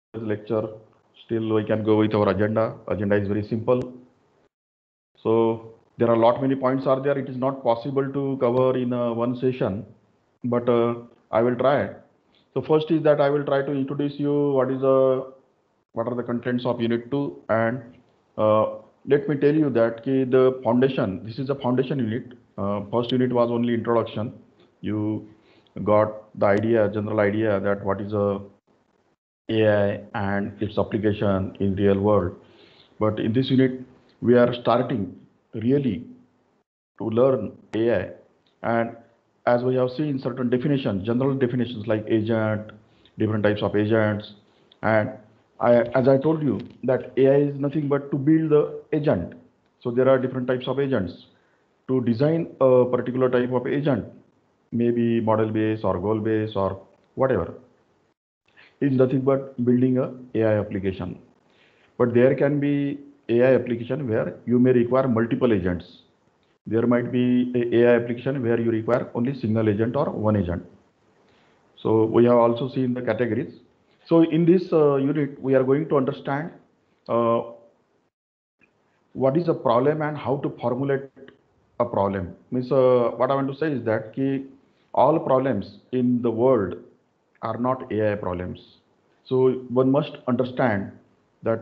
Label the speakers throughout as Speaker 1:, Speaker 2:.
Speaker 1: lecture. Still, we can go with our agenda. Agenda is very simple. So there are a lot many points are there. It is not possible to cover in one session, but I will try. So first is that I will try to introduce you what are the contents of Unit 2, and uh, let me tell you that the foundation. This is a foundation unit. First unit was only introduction. You got the idea, general idea that what is a AI and its application in real world. But in this unit, we are starting really to learn AI. And as we have seen certain definitions, general definitions like agent, different types of agents. And as I told you that AI is nothing but to build the agent. So there are different types of agents. To design a particular type of agent, maybe model based or goal based or whatever, is nothing but building a AI application. But there can be AI application where you may require multiple agents. There might be a AI application where you require only single agent or one agent. So we have also seen the categories. So in this unit, we are going to understand uh, what is a problem and how to formulate a problem. Means what I want to say is that all problems in the world are not AI problems. So one must understand that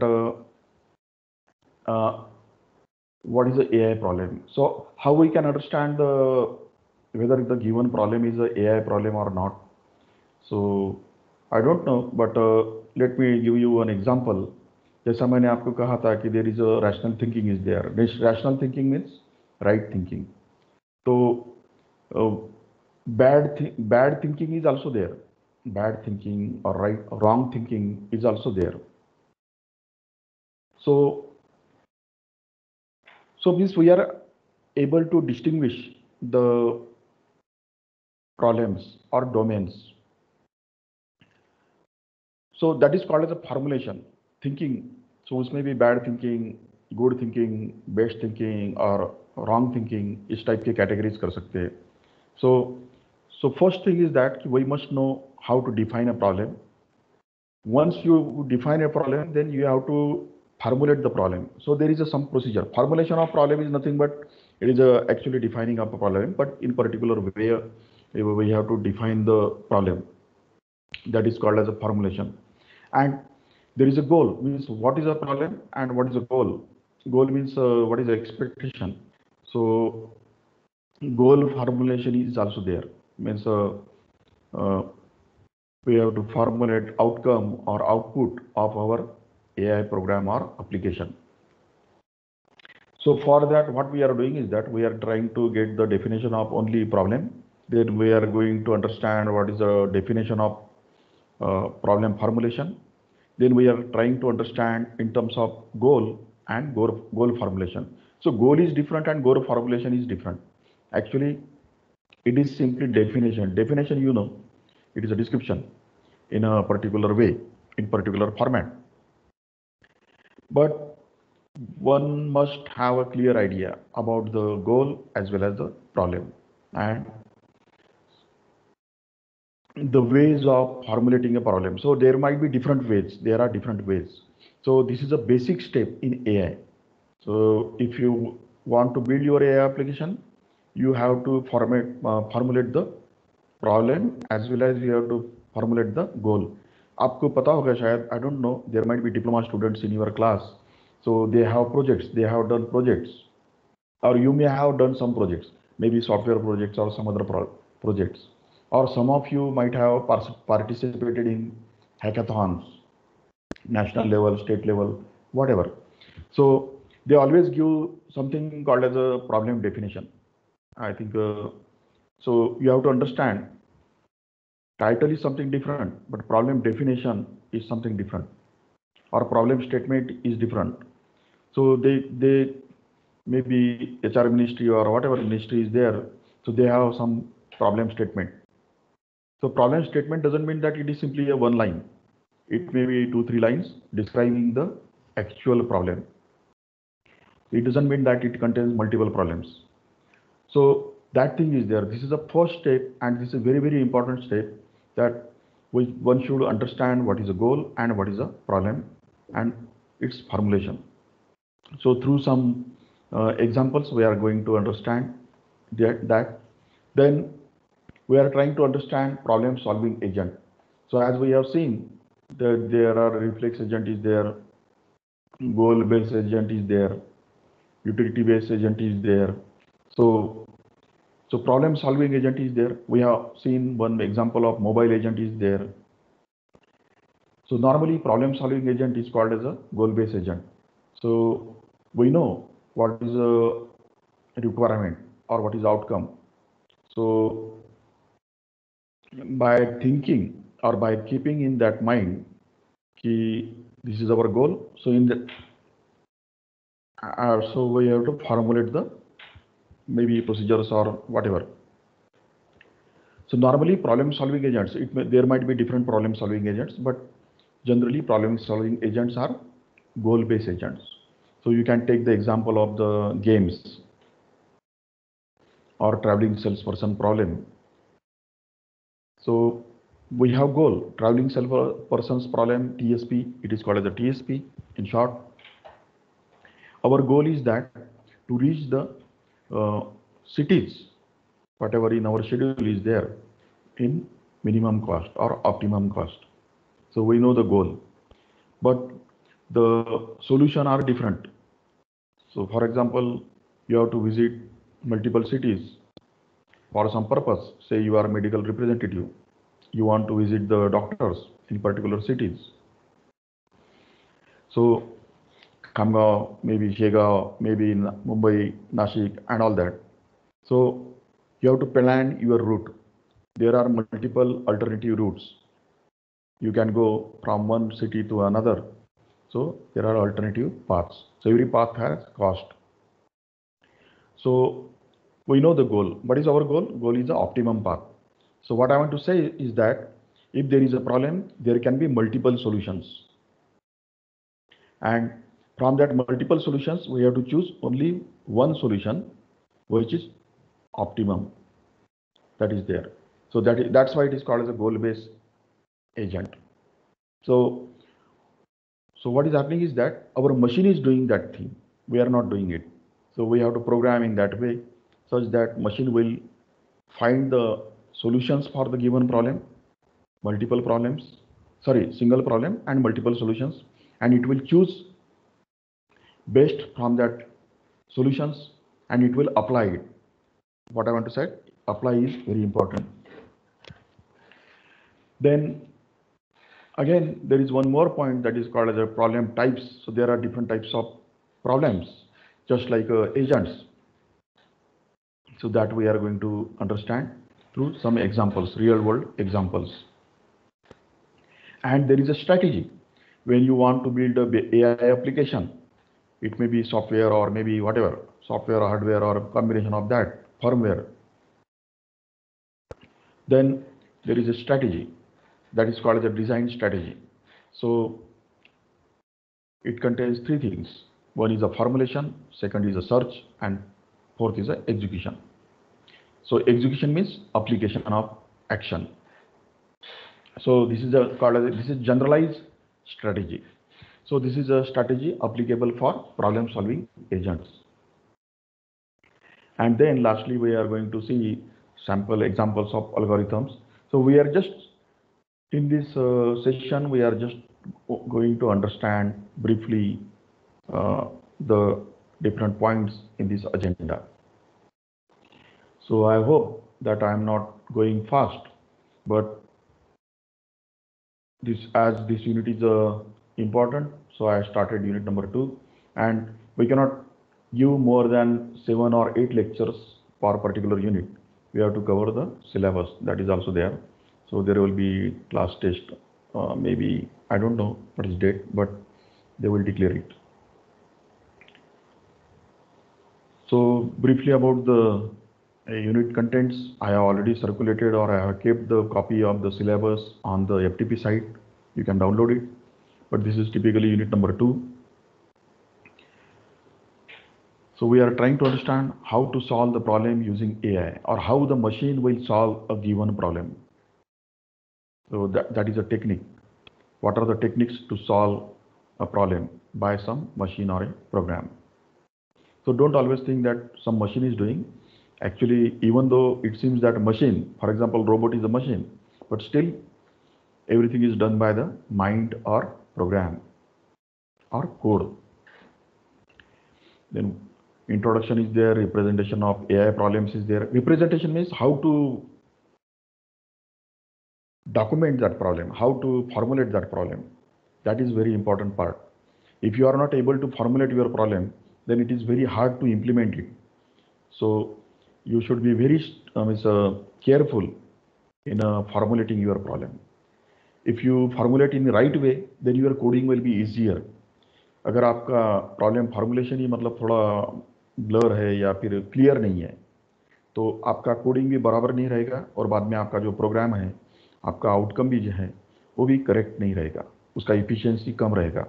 Speaker 1: uh, what is the AI problem. So how we can understand whether the given problem is a AI problem or not. So I don't know, but let me give you an example. जैसा मैंने आपको कहा था कि there is a rational thinking is there. This rational thinking means right thinking. So uh, bad thinking is also there. Bad thinking or wrong thinking is also there. So means we are able to distinguish the problems or domains. So that is called as a formulation thinking. So उसमें भी bad thinking, good thinking, best thinking और wrong thinking इस type के categories कर सकते हैं. So first thing is that we must know how to define a problem. Once you define a problem, then you have to formulate the problem. So there is some procedure. Formulation of problem is nothing but it is actually defining of a problem, but in particular way we have to define the problem. That is called as a formulation. And there is a goal, means what is a problem and what is a goal. Goal means what is the expectation. So goal formulation is also there, means uh, we have to formulate outcome or output of our AI program or application. So for that, what we are doing is that we are trying to get the definition of only problem. Then we are going to understand what is the definition of problem formulation. Then we are trying to understand in terms of goal and goal formulation. So goal is different and goal formulation is different. Actually, it is simply definition. Definition, it is a description in a particular way, in particular format. But one must have a clear idea about the goal as well as the problem and the ways of formulating a problem. So there might be different ways. There are different ways. So this is a basic step in AI. So if you want to build your AI application, you have to formulate the problem as well as you have to formulate the goal. आपको पता होगा शायद, I don't know, there might be diploma students in your class. So they have projects, they have done projects, or you may have done some projects, maybe software projects or some other projects, or some of you might have participated in hackathons, national level, state level, whatever. So they always give something called as a problem definition. I think so. You have to understand title is something different, but problem definition is something different, or problem statement is different. So they maybe HR ministry or whatever ministry is there. So they have some problem statement. So problem statement doesn't mean that it is simply a one line. It may be 2-3 lines describing the actual problem. It doesn't mean that it contains multiple problems. So that thing is there. This is the first step, and this is a very, very important step that one should understand what is a goal and what is a problem and its formulation. So through some examples, we are going to understand that. Then we are trying to understand problem solving agent. So as we have seen, there are reflex agent is there, goal based agent is there, utility based agent is there. So problem solving agent is there. We have seen one example of mobile agent is there. So normally problem solving agent is called as a goal based agent. So we know what is a requirement or what is outcome. So by thinking or by keeping in that mind, this is our goal. So in the so we have to formulate the maybe procedures or whatever. So normally problem solving agents, there might be different problem solving agents, but generally problem solving agents are goal based agents. So you can take the example of the games or traveling salesperson problem. So we have goal, traveling salesperson's problem, TSP, it is called as a TSP in short. Our goal is that to reach the cities, whatever in our schedule is there, in minimum cost or optimum cost. So we know the goal, but the solution are different. So for example, you have to visit multiple cities for some purpose. Say you are a medical representative, you want to visit the doctors in particular cities. So Khamgaon, maybe Shegaon, maybe in Mumbai, Nashik, and all that. So you have to plan your route. There are multiple alternative routes. You can go from one city to another. So there are alternative paths. So every path has cost. So we know the goal. What is our goal? Goal is the optimum path. So what I want to say is that if there is a problem, there can be multiple solutions. And from that multiple solutions, we have to choose only one solution, which is optimum. That is there. So that's why it is called as a goal-based agent. So what is happening is that our machine is doing that thing. We are not doing it. So we have to program in that way such that machine will find the solutions for the given problem, single problem and multiple solutions, and it will choose best from that solutions and it will apply it. What I want to say, apply is very important. Then again, there is one more point that is called as a problem types. So there are different types of problems, just like agents. So that we are going to understand through some examples, real world examples. And there is a strategy when you want to build a AI application. It may be software or maybe whatever, software or hardware or a combination of that, firmware. Then there is a strategy that is called as a design strategy. So it contains three things. One is a formulation, second is a search, and fourth is a execution. So execution means application of action. So this is this is generalized strategy. So this is a strategy applicable for problem solving agents. And then lastly, we are going to see sample examples of algorithms. So we are just in this session, we are just going to understand briefly the different points in this agenda. So I hope that I am not going fast, but as this unit is important, so I started unit number 2, and we cannot give more than 7 or 8 lectures per particular unit. We have to cover the syllabus that is also there. So there will be class test, maybe I don't know what is date, but they will declare it. So briefly about the unit contents, I have already circulated or I have kept the copy of the syllabus on the FTP site. You can download it, but this is typically unit number 2. So we are trying to understand how to solve the problem using AI, or how the machine will solve a given problem. So that is a technique. What are the techniques to solve a problem by some machine or a program? So don't always think that some machine is doing. Actually, even though it seems that a machine, for example, robot is a machine, but still everything is done by the mind or program or code. Then introduction is there, representation of AI problems is there. Representation means how to document that problem, how to formulate that problem. That is very important part. If you are not able to formulate your problem, then it is very hard to implement it. So you should be very careful in formulating your problem. If you formulate in the right way, then your coding will be easier. अगर आपका problem formulation ही मतलब थोड़ा blur है या फिर clear नहीं है, तो आपका कोडिंग भी बराबर नहीं रहेगा और बाद में आपका जो प्रोग्राम है, आपका आउटकम भी जो है वो भी करेक्ट नहीं रहेगा, उसका इफिशियंसी कम रहेगा.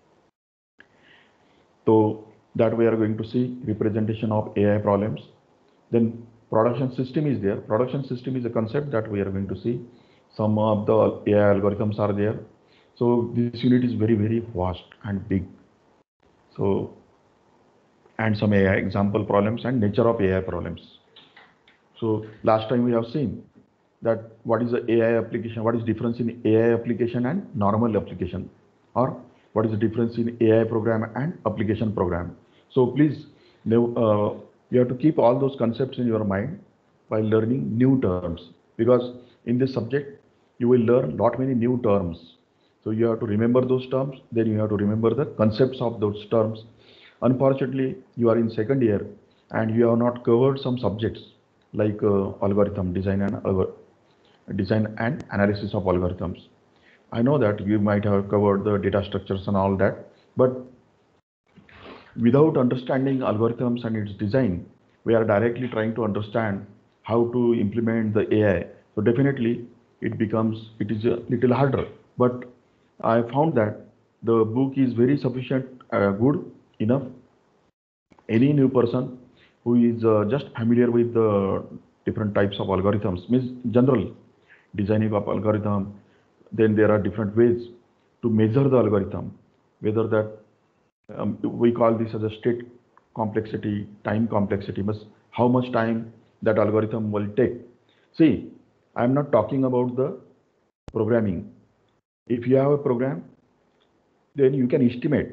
Speaker 1: तो that we are going to see representation of AI problems. Then production system is there. Production system is a concept that we are going to see. Some of the AI algorithms are there. So this unit is very, very vast and big. So, and some AI example problems and nature of AI problems. So last time we have seen that what is the AI application, what is difference in AI application and normal application, or what is the difference in AI program and application program. So please, you have to keep all those concepts in your mind while learning new terms, because in this subject you will learn lot many new terms. So you have to remember those terms, then you have to remember the concepts of those terms. Unfortunately, you are in second year and you have not covered some subjects like algorithm design and analysis of algorithms. I know that you might have covered the data structures and all that, but without understanding algorithms and its design, we are directly trying to understand how to implement the AI. So definitely it is a little harder, but I found that the book is very sufficient, good enough. Any new person who is just familiar with the different types of algorithms, means general designing of algorithm, then there are different ways to measure the algorithm, whether that we call this as a state complexity, time complexity, means how much time that algorithm will take. See, I am not talking about the programming. If you have a program, then you can estimate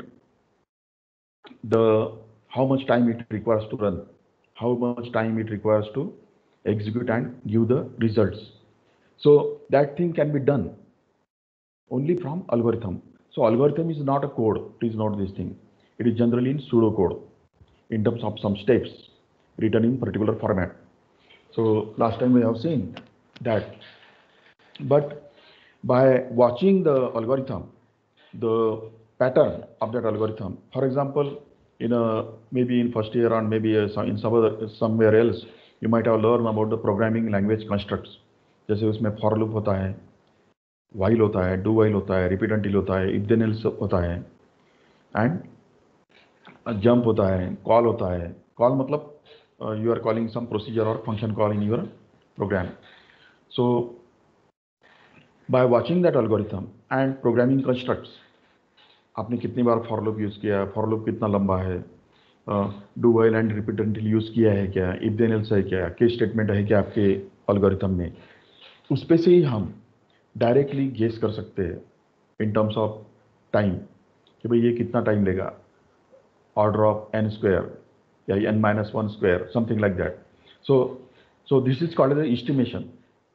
Speaker 1: how much time it requires to run, how much time it requires to execute and give the results. So that thing can be done only from algorithm. So algorithm is not a code, please note this thing. It is generally in pseudocode in terms of some steps written in particular format. So last time we have seen that, but by watching the algorithm, the pattern of that algorithm, for example, maybe in first year or maybe in somewhere else, you might have learned about the programming language constructs. जैसे उसमें for loop होता है, while होता है, do while होता है, repeat until होता है, if then else होता है, and jump होता है, call होता है. Call मतलब you are calling some procedure or function call in your program. So by watching that algorithm and programming constructs, आपने कितनी बार for loop यूज किया, for loop कितना लंबा है, do while and repeat until use किया है क्या, if then else है क्या, केस स्टेटमेंट है क्या आपके algorithm में, उस पे से ही हम डायरेक्टली गेस कर सकते हैं इन टर्म्स ऑफ टाइम कि भाई ये कितना टाइम लेगा, ऑर्डर ऑफ n स्क्वायर या n-1 square, something like that. So this is called as estimation.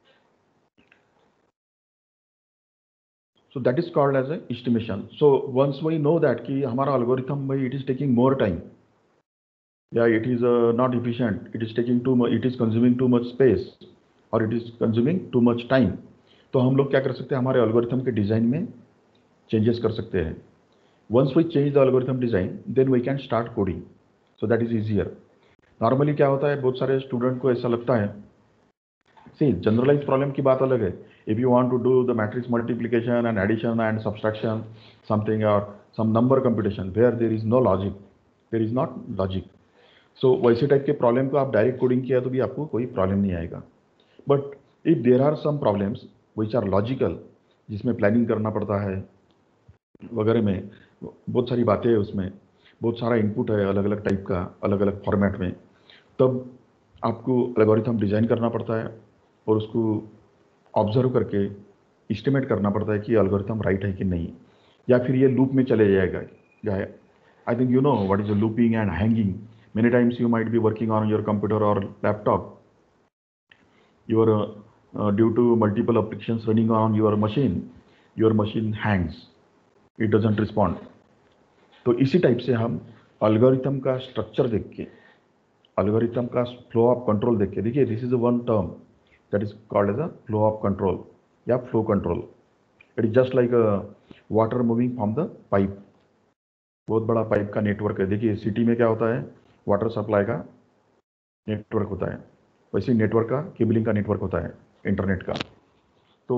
Speaker 1: So that is called as a estimation. So once we know that कि हमारा algorithm भाई it is taking more time, yeah, it is not efficient, it is taking too much, it is consuming too much space, or it is consuming too much time, तो हम लोग क्या कर सकते हैं, हमारे algorithm के डिजाइन में चेंजेस कर सकते हैं. Once we change the algorithm design, then we can start coding. So that is easier. Normally क्या होता है, बहुत सारे स्टूडेंट को ऐसा लगता है, see, generalized problem की बात अलग है. If you want to do the matrix multiplication and addition and subtraction, something or some number computation where there is no logic, there is not logic. So वैसे type के problem को आप direct coding किया तो भी आपको कोई problem नहीं आएगा. But if there are some problems which are logical, जिसमें प्लानिंग करना पड़ता है वगैरह में, बहुत सारी बातें है उसमें, बहुत सारा इनपुट है अलग अलग टाइप का, अलग अलग फॉर्मेट में, तब आपको एल्गोरिथम डिज़ाइन करना पड़ता है और उसको ऑब्जर्व करके इस्टिमेट करना पड़ता है कि एल्गोरिथम राइट है कि नहीं, या फिर ये लूप में चले जाएगा जाए। I think you know what is looping and hanging. Many times you might be working on your computer और laptop, your due to multiple applications running on your machine hangs, it doesn't respond। तो इसी type से हम algorithm का structure देख के, algorithm का flow of control देख के, देखिए this is one term that is called as a flow of control या flow control. It is just like water moving from the pipe. बहुत बड़ा पाइप का नेटवर्क है। देखिए सिटी में क्या होता है, वाटर सप्लाई का नेटवर्क होता है, वैसे नेटवर्क का केबलिंग का नेटवर्क होता है इंटरनेट का। तो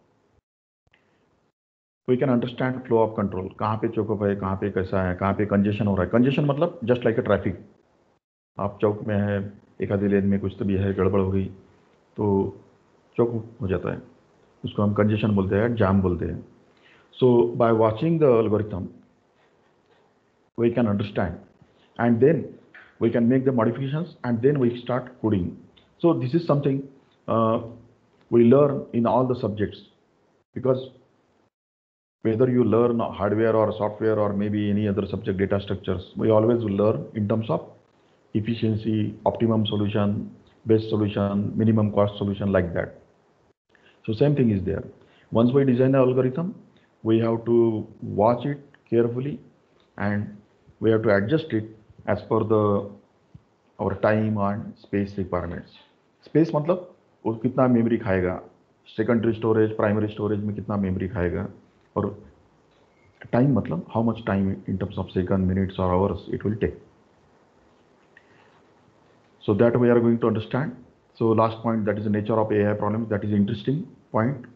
Speaker 1: we can understand flow of control, कहाँ पे चौकअप है, कहाँ पे कैसा है, कहाँ पे कंजेशन हो रहा है। कंजेशन मतलब जस्ट लाइक अ ट्रैफिक, आप चौक में है, एक आधी लेन में कुछ तो भी है, गड़बड़ हो गई तो चौक हो जाता है, उसको हम कंजेशन बोलते हैं, जाम बोलते हैं। So by watching the algorithm we can understand, and then we can make the modifications, and then we start coding. So this is something we learn in all the subjects, because whether you learn hardware or software or maybe any other subject, data structures, we always will learn in terms of efficiency, optimum solution, best solution, minimum cost solution, like that. So same thing is there. Once we design the algorithm, we have to watch it carefully, and we have to adjust it as per the our time and space requirements. Space मतलब वो कितना memory खाएगा, secondary storage, primary storage में कितना memory खाएगा, और time मतलब how much time in terms of second, minutes और hours it will take. So that we are going to understand. So last point, that is the nature of AI problems. That is interesting point.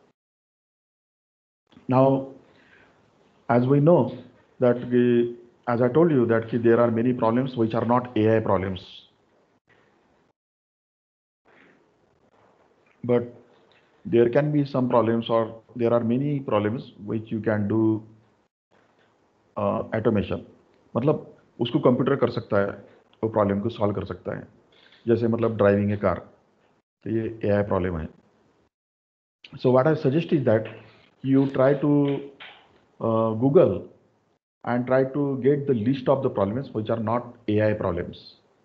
Speaker 1: Now, as we know that as I told you that there are many problems which are not AI problems, but there can be some problems, or there are many problems which you can do automation. मतलब उसको computer कर सकता है, वो problem को solve कर सकता है। जैसे मतलब ड्राइविंग ए कार, तो ये AI प्रॉब्लम है। So what I suggest is that you try to Google and try to get the list of the problems which are not AI problems.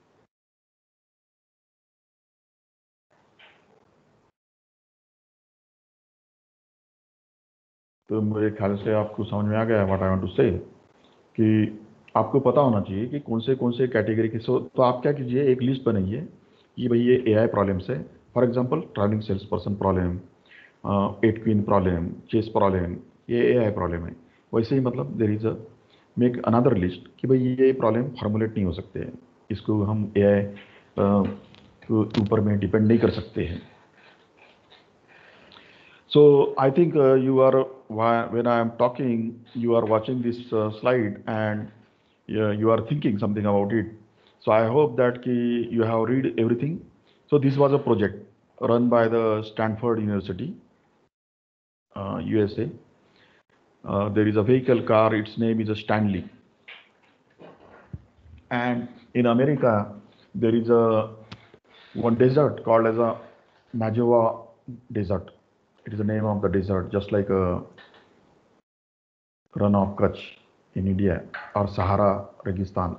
Speaker 1: तो मेरे ख्याल से आपको समझ में आ गया व्हाट आई वांट टू से, कि आपको पता होना चाहिए कि कौन से कैटेगरी के। तो आप क्या कीजिए, एक लिस्ट बनाइए कि भाई ये AI प्रॉब्लम्स है। For example travelling sales person problem, 8 queen problem, chess problem, ये AI प्रॉब्लम है। वैसे ही मतलब there is a make another list कि भाई ये प्रॉब्लम फॉर्मुलेट नहीं हो सकते हैं, इसको हम AI के ऊपर में डिपेंड नहीं कर सकते हैं। So I think you are, when I am talking, you are watching this slide, and you are thinking something about it. So I hope that you have read everything. So this was a project run by the Stanford University, USA. There is a vehicle car, its name is a Stanley. And in America, there is a one desert called as a Majova Desert. It is the name of the desert, just like a run of Kutch in India, or Sahara Registan.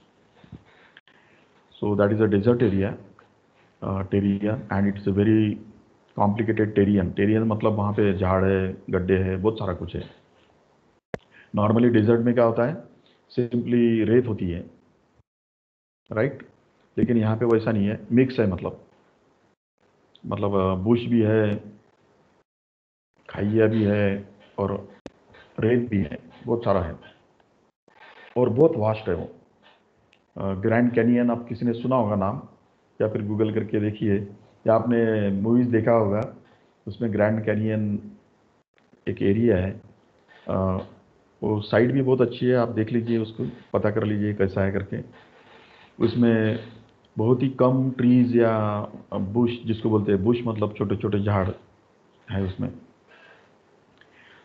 Speaker 1: So that is a desert area, terrain, and it's a very complicated terrain. Terrain मतलब वहाँ पे झाड़ है, गड्ढे है, बहुत सारा कुछ है। नॉर्मली डेजर्ट में क्या होता है, सिंपली रेत होती है, राइट? लेकिन यहाँ पे वैसा नहीं है, मिक्स है। मतलब बुश भी है, खाइया भी है, और रेत भी है, बहुत सारा है, और बहुत वास्ट है वो। ग्रैंड कैनियन, आप किसी ने सुना होगा नाम, या फिर गूगल करके देखिए, या आपने मूवीज़ देखा होगा, उसमें ग्रैंड कैनियन एक एरिया है। वो साइड भी बहुत अच्छी है, आप देख लीजिए, उसको पता कर लीजिए कैसा है करके। उसमें बहुत ही कम ट्रीज़ या बुश, जिसको बोलते हैं बुश मतलब छोटे छोटे झाड़ है उसमें।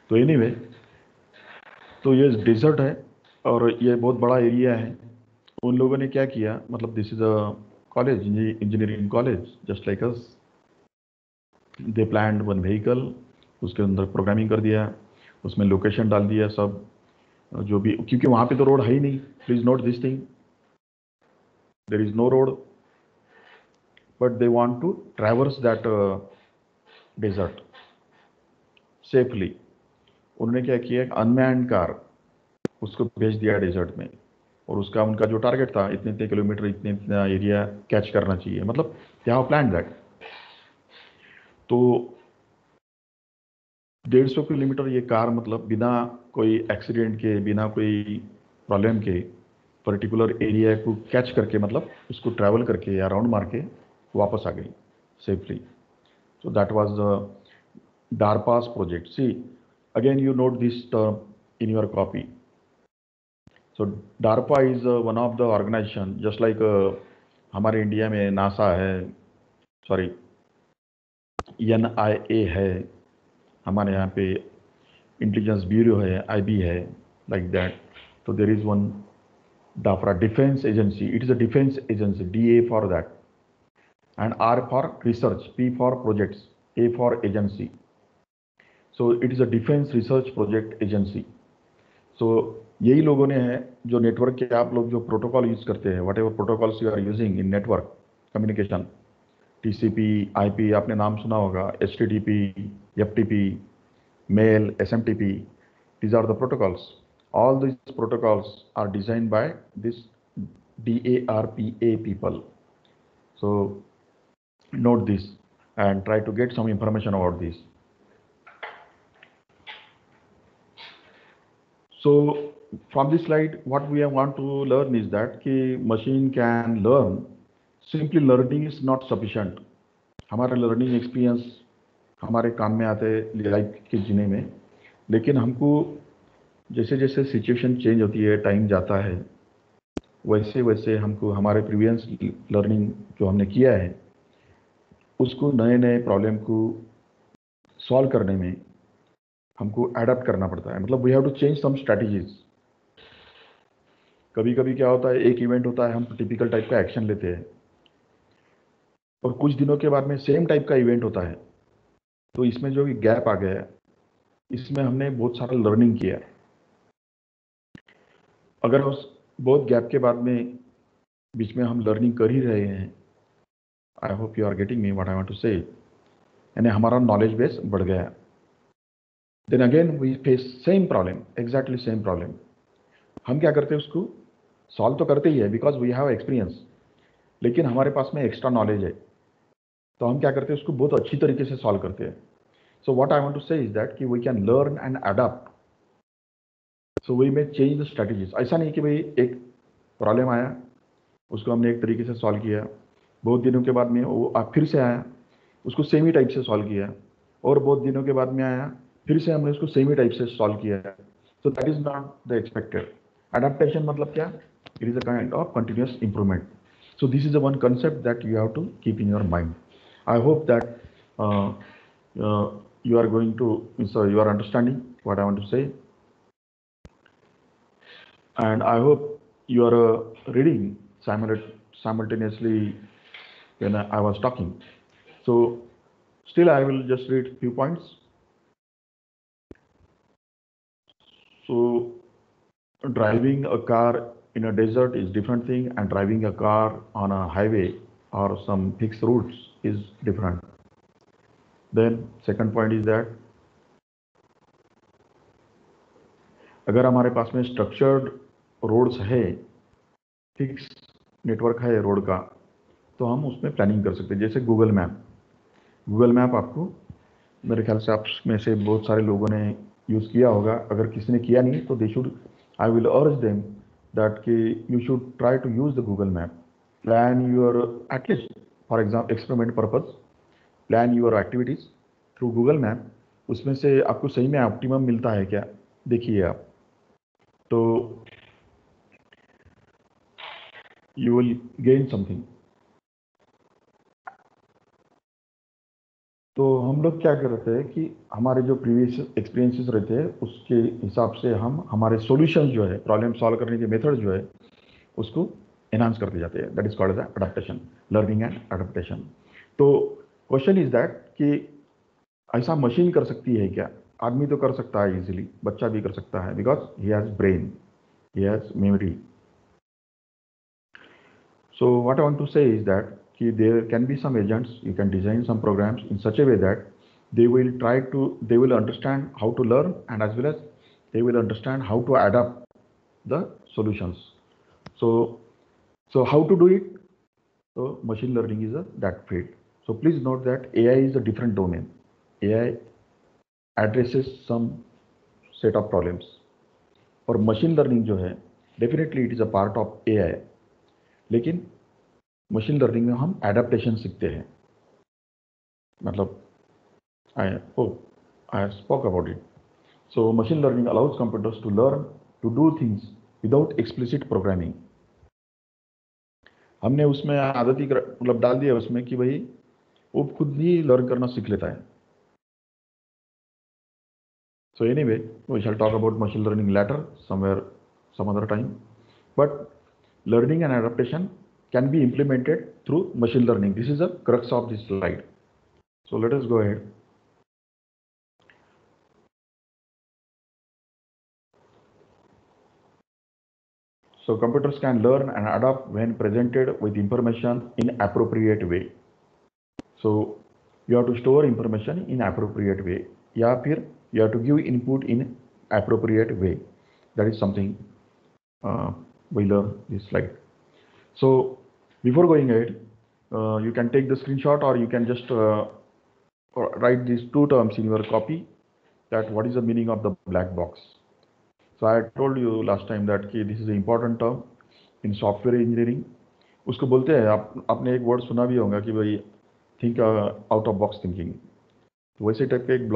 Speaker 1: तो एनीवे, तो ये डेजर्ट है और ये बहुत बड़ा एरिया है। उन लोगों ने क्या किया, मतलब this is a college, engineering college just like us. They planned one vehicle, उसके अंदर प्रोग्रामिंग कर दिया, उसमें लोकेशन डाल दिया सब, जो भी, क्योंकि वहाँ पे तो रोड है ही नहीं। Please note this thing, there is no road, but they want to traverse that desert safely. उन्होंने क्या किया, एक अनमैन्ड कार उसको भेज दिया डेजर्ट में, और उसका उनका जो टारगेट था, इतने इतने किलोमीटर, इतने इतना एरिया कैच करना चाहिए, मतलब दे हैव प्लान दैट। तो 150 किलोमीटर ये कार, मतलब बिना कोई एक्सीडेंट के, बिना कोई प्रॉब्लम के, पर्टिकुलर एरिया को कैच करके, मतलब उसको ट्रैवल करके या राउंड मार के वापस आ गई safely. So that was the DARPA's project. See, again you note this term in your copy. So DARPA is one of the organization, just like हमारे इंडिया में नासा है, सॉरी NIA है, हमारे यहाँ पे इंटेलिजेंस ब्यूरो है, IB है, like that. So there is one DAFRA, Defense Agency. It is a defense agency, DA for that, and R for research, P for projects, A for agency. So it is a defense research project agency. So यही लोगों ने है, जो network के आप लोग जो protocol use करते हैं, whatever protocols you are using in network communication, TCP, IP, आपने नाम सुना होगा, HTTP, FTP, mail, SMTP, these are the protocols. All these protocols are designed by this DARPA people. So note this and try to get some information about this. So from this slide, what we want to learn is that कि machine can learn. Simply learning is not sufficient. हमारा learning experience हमारे काम में आते हैं life के जीने में, लेकिन हमको जैसे जैसे सिचुएशन चेंज होती है, टाइम जाता है, वैसे वैसे हमको हमारे प्रीवियस लर्निंग जो हमने किया है, उसको नए नए प्रॉब्लम को सॉल्व करने में हमको एडाप्ट करना पड़ता है। मतलब we have to change some strategies. कभी कभी क्या होता है, एक इवेंट होता है, हम टिपिकल टाइप का एक्शन लेते हैं, और कुछ दिनों के बाद में सेम टाइप का इवेंट होता है, तो इसमें जो गैप आ गया है, इसमें हमने बहुत सारा लर्निंग किया। अगर उस बहुत गैप के बाद में बीच में हम लर्निंग कर ही रहे हैं, I hope you are getting me what I want to say, यानी हमारा नॉलेज बेस बढ़ गया, then again we face same problem, exactly same problem. हम क्या करते हैं, उसको सॉल्व तो करते ही है बिकॉज वी हैव एक्सपीरियंस, लेकिन हमारे पास में एक्स्ट्रा नॉलेज है, तो हम क्या करते हैं, उसको बहुत अच्छी तरीके से सॉल्व करते हैं। So what I want to say is that कि we can learn and adopt, so we may change the strategies. ऐसा नहीं कि भाई एक प्रॉब्लम आया, उसको हमने एक तरीके से सॉल्व किया, बहुत दिनों के बाद में वो फिर से आया, उसको सेम ही टाइप से सॉल्व किया, और बहुत दिनों के बाद में आया, फिर से हमने उसको सेम ही टाइप से सॉल्व किया। So that is not the expected. Adaptation मतलब क्या, it is a kind of continuous improvement. So this is the one concept that you have to keep in your mind. I hope that you are going to, so you are understanding what I want to say, and I hope you are reading simultaneously when I was talking. So still I will just read few points. So driving a car in a desert is different thing, and driving a car on a highway or some fixed routes is different. Then second point is that अगर हमारे पास में structured roads है, fix network है road का, तो हम उसमें प्लानिंग कर सकते हैं। जैसे गूगल मैप, गूगल मैप आपको, मेरे ख्याल से आप में से बहुत सारे लोगों ने यूज़ किया होगा। अगर किसी ने किया नहीं तो they should, I will urge them that कि you should try to use the Google map, plan your, at least for example experiment purpose, plan your activities through Google map. उसमें से आपको सही में ऑप्टिमम मिलता है क्या, देखिए आप, तो यू विल गेन समथिंग। तो हम लोग क्या करते हैं कि हमारे जो प्रीवियस एक्सपीरियंसेस रहते हैं उसके हिसाब से हम हमारे सॉल्यूशन जो है, प्रॉब्लम सॉल्व करने के मेथड जो है, उसको एनहांस करते जाते हैं. That is called as adaptation, learning and adaptation. तो क्वेश्चन इज दैट कि ऐसा मशीन कर सकती है क्या? आदमी तो कर सकता है इजीली, बच्चा भी कर सकता है, because he has brain, he has memory. So what I want to say is that there can be some agents, you can design some programs in such a way that they will understand how to learn, and as well as they will understand how to adapt the solutions. So, how to do it? So machine learning is that field. So please note that AI is a different domain. AI addresses some set of problems. और machine learning जो है, definitely it is a part of AI. लेकिन machine learning में हम adaptation सीखते हैं. मतलब I spoke about it. So machine learning allows computers to learn to do things without explicit programming. हमने उसमें आदत ही मतलब डाल दिया उसमें कि भाई वो खुद ही लर्न करना सीख लेता है. So anyway, we shall talk about machine learning later, somewhere, some other time. But learning and adaptation can be implemented through machine learning. This is the crux of this slide. So let us go ahead. So computers can learn and adapt when presented with information in appropriate way. So you have to store information in appropriate way. या फिर you have to give input in appropriate way. That is something we learn this slide. So before going ahead, you can take the screenshot, or you can just write these two terms in your copy, that what is the meaning of the black box. So I told you last time that this is an important term in software engineering. उसको बोलते हैं, आपने एक word सुना भी होगा कि भाई think out of box thinking. तो वैसे टाइप का एक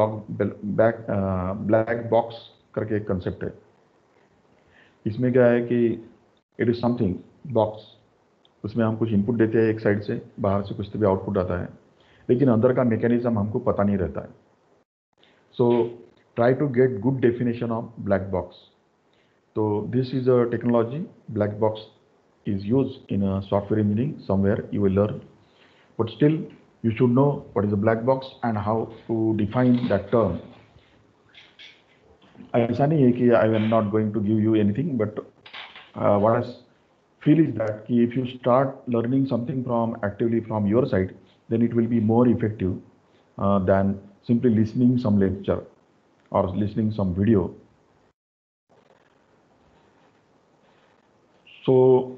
Speaker 1: ब्लैक बॉक्स करके एक कंसेप्ट है. इसमें क्या है कि इट इज समथिंग बॉक्स, उसमें हम कुछ इनपुट देते हैं एक साइड से, बाहर से कुछ तो भी आउटपुट आता है, लेकिन अंदर का मैकेनिज्म हमको पता नहीं रहता है. So try to get good definition of black box. तो this is a technology, black box is used in a software engineering. Somewhere you will learn, but still you should know what is a black box and how to define that term. ऐसा नहीं है कि I am not going to give you anything, but what I feel is that if you start learning something from actively from your side, then it will be more effective than simply listening some lecture or listening some video. So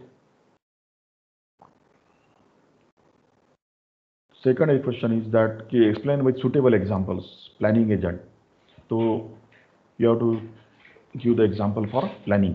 Speaker 1: second question is that explain with suitable examples planning agent. So you have to give the example for planning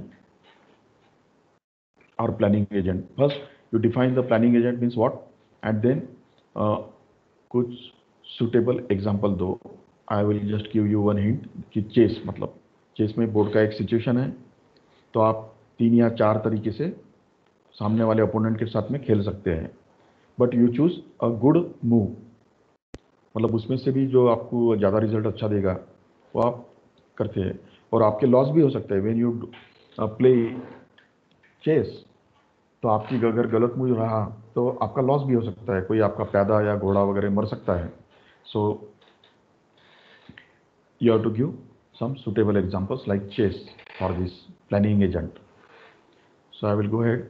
Speaker 1: or planning agent. First you define the planning agent means what, and then कुछ suitable example दो. I will just give you one hint कि chess, मतलब chess में board का एक situation है, तो आप 3 या 4 तरीके से सामने वाले अपोनेंट के साथ में खेल सकते हैं, but you choose a good move. मतलब उसमें से भी जो आपको ज़्यादा रिजल्ट अच्छा देगा वो आप करते हैं. और आपके लॉस भी हो सकते हैं. व्हेन यू प्ले चेस, तो आपकी अगर गलत मूव रहा तो आपका लॉस भी हो सकता है, कोई आपका पैदा या घोड़ा वगैरह मर सकता है. सो you have to give some suitable examples like chess for this planning agent. So I will go ahead.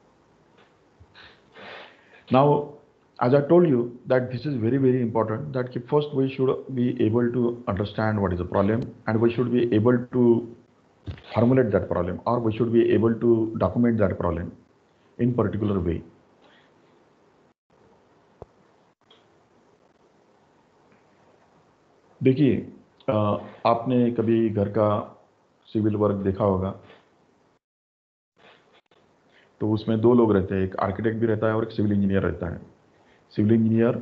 Speaker 1: Now, as I told you that this is very, very important, that first we should be able to understand what is the problem, and we should be able to formulate that problem, or we should be able to document that problem in particular way. देखिए, आपने कभी घर का civil work देखा होगा, तो उसमें 2 लोग रहते हैं, एक आर्किटेक्ट भी रहता है और एक सिविल इंजीनियर रहता है. सिविल इंजीनियर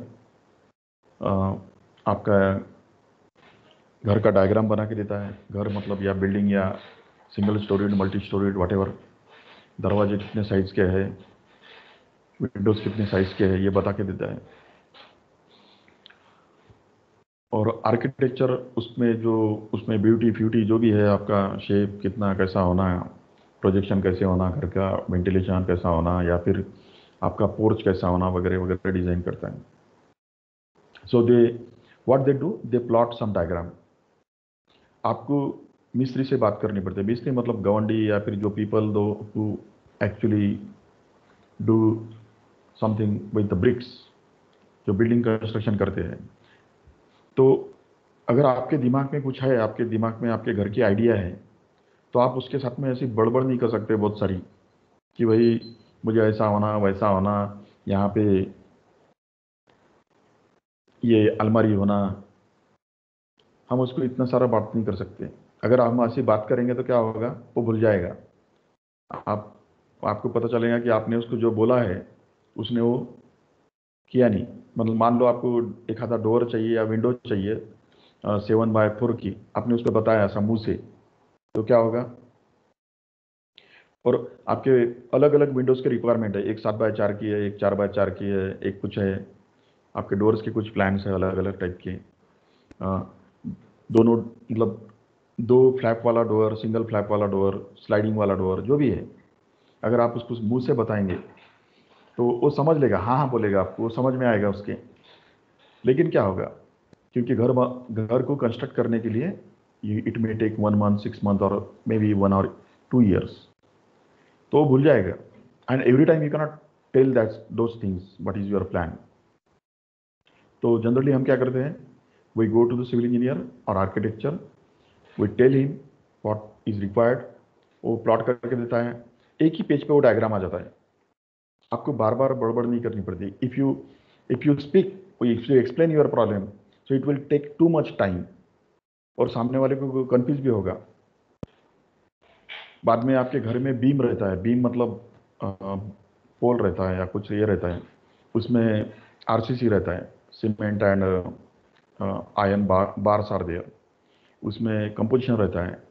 Speaker 1: आपका घर का डायग्राम बना के देता है, घर मतलब या बिल्डिंग या single storied, multi storied, whatever, दरवाजे कितने साइज के हैं, विंडोज कितने साइज के हैं, ये बता के देता है. और आर्किटेक्चर उसमें ब्यूटी फ्यूटी जो भी है, आपका शेप कितना कैसा होना है, प्रोजेक्शन कैसे होना, घर का वेंटिलेशन कैसा होना, या फिर आपका पोर्च कैसा होना वगैरह वगैरह डिजाइन करता है. So they what they do, they plot some diagram. आपको मिस्त्री से बात करनी पड़ती है. मिस्त्री मतलब गवंडी या फिर जो people those who actually do something with the bricks, जो बिल्डिंग कंस्ट्रक्शन करते हैं. तो अगर आपके दिमाग में कुछ है, आपके दिमाग में आपके घर की आइडिया है, तो आप उसके साथ में ऐसी बड़बड़ नहीं कर सकते बहुत सारी कि भाई मुझे ऐसा होना वैसा होना, यहाँ पे ये अलमारी होना. हम उसको इतना सारा बात नहीं कर सकते. अगर हम ऐसी बात करेंगे तो क्या होगा, वो भूल जाएगा. आप आपको पता चलेगा कि आपने उसको जो बोला है उसने वो किया नहीं. मतलब मान लो आपको एक आधा डोर चाहिए या विंडो चाहिए 7x4 की, आपने उसको बताया ऐसा मुंह से, तो क्या होगा. और आपके अलग अलग विंडोज़ के रिक्वायरमेंट है, एक 7x4 की है, एक 4x4 की है, एक कुछ है. आपके डोर्स के कुछ प्लान्स है अलग अलग टाइप के. दोनों मतलब दो फ्लैप वाला डोर, सिंगल फ्लैप वाला डोर, स्लाइडिंग वाला डोर, जो भी है, अगर आप उसको मुंह से बताएंगे तो वो समझ लेगा, हाँ हाँ बोलेगा, आपको वो समझ में आएगा उसके. लेकिन क्या होगा, क्योंकि घर को कंस्ट्रक्ट करने के लिए it may take 1 month, 6 month और मे बी 1 or 2 years. तो वो भूल जाएगा. And every time you cannot tell that those things what is your plan. तो जनरली हम क्या करते हैं, we go to the civil engineer और architecture, we tell him what is required. वो प्लॉट करके देता है, एक ही पेज पे वो डायग्राम आ जाता है. आपको बार बार बड़बड़ नहीं करनी पड़ती. If you speak, if you explain your problem, so it will take too much time, और सामने वाले को कंफ्यूज भी होगा. बाद में आपके घर में बीम रहता है, बीम मतलब पोल रहता है या कुछ ये रहता है, उसमें आरसीसी रहता है, cement and iron bars are there. उसमें कंपोजिशन रहता है,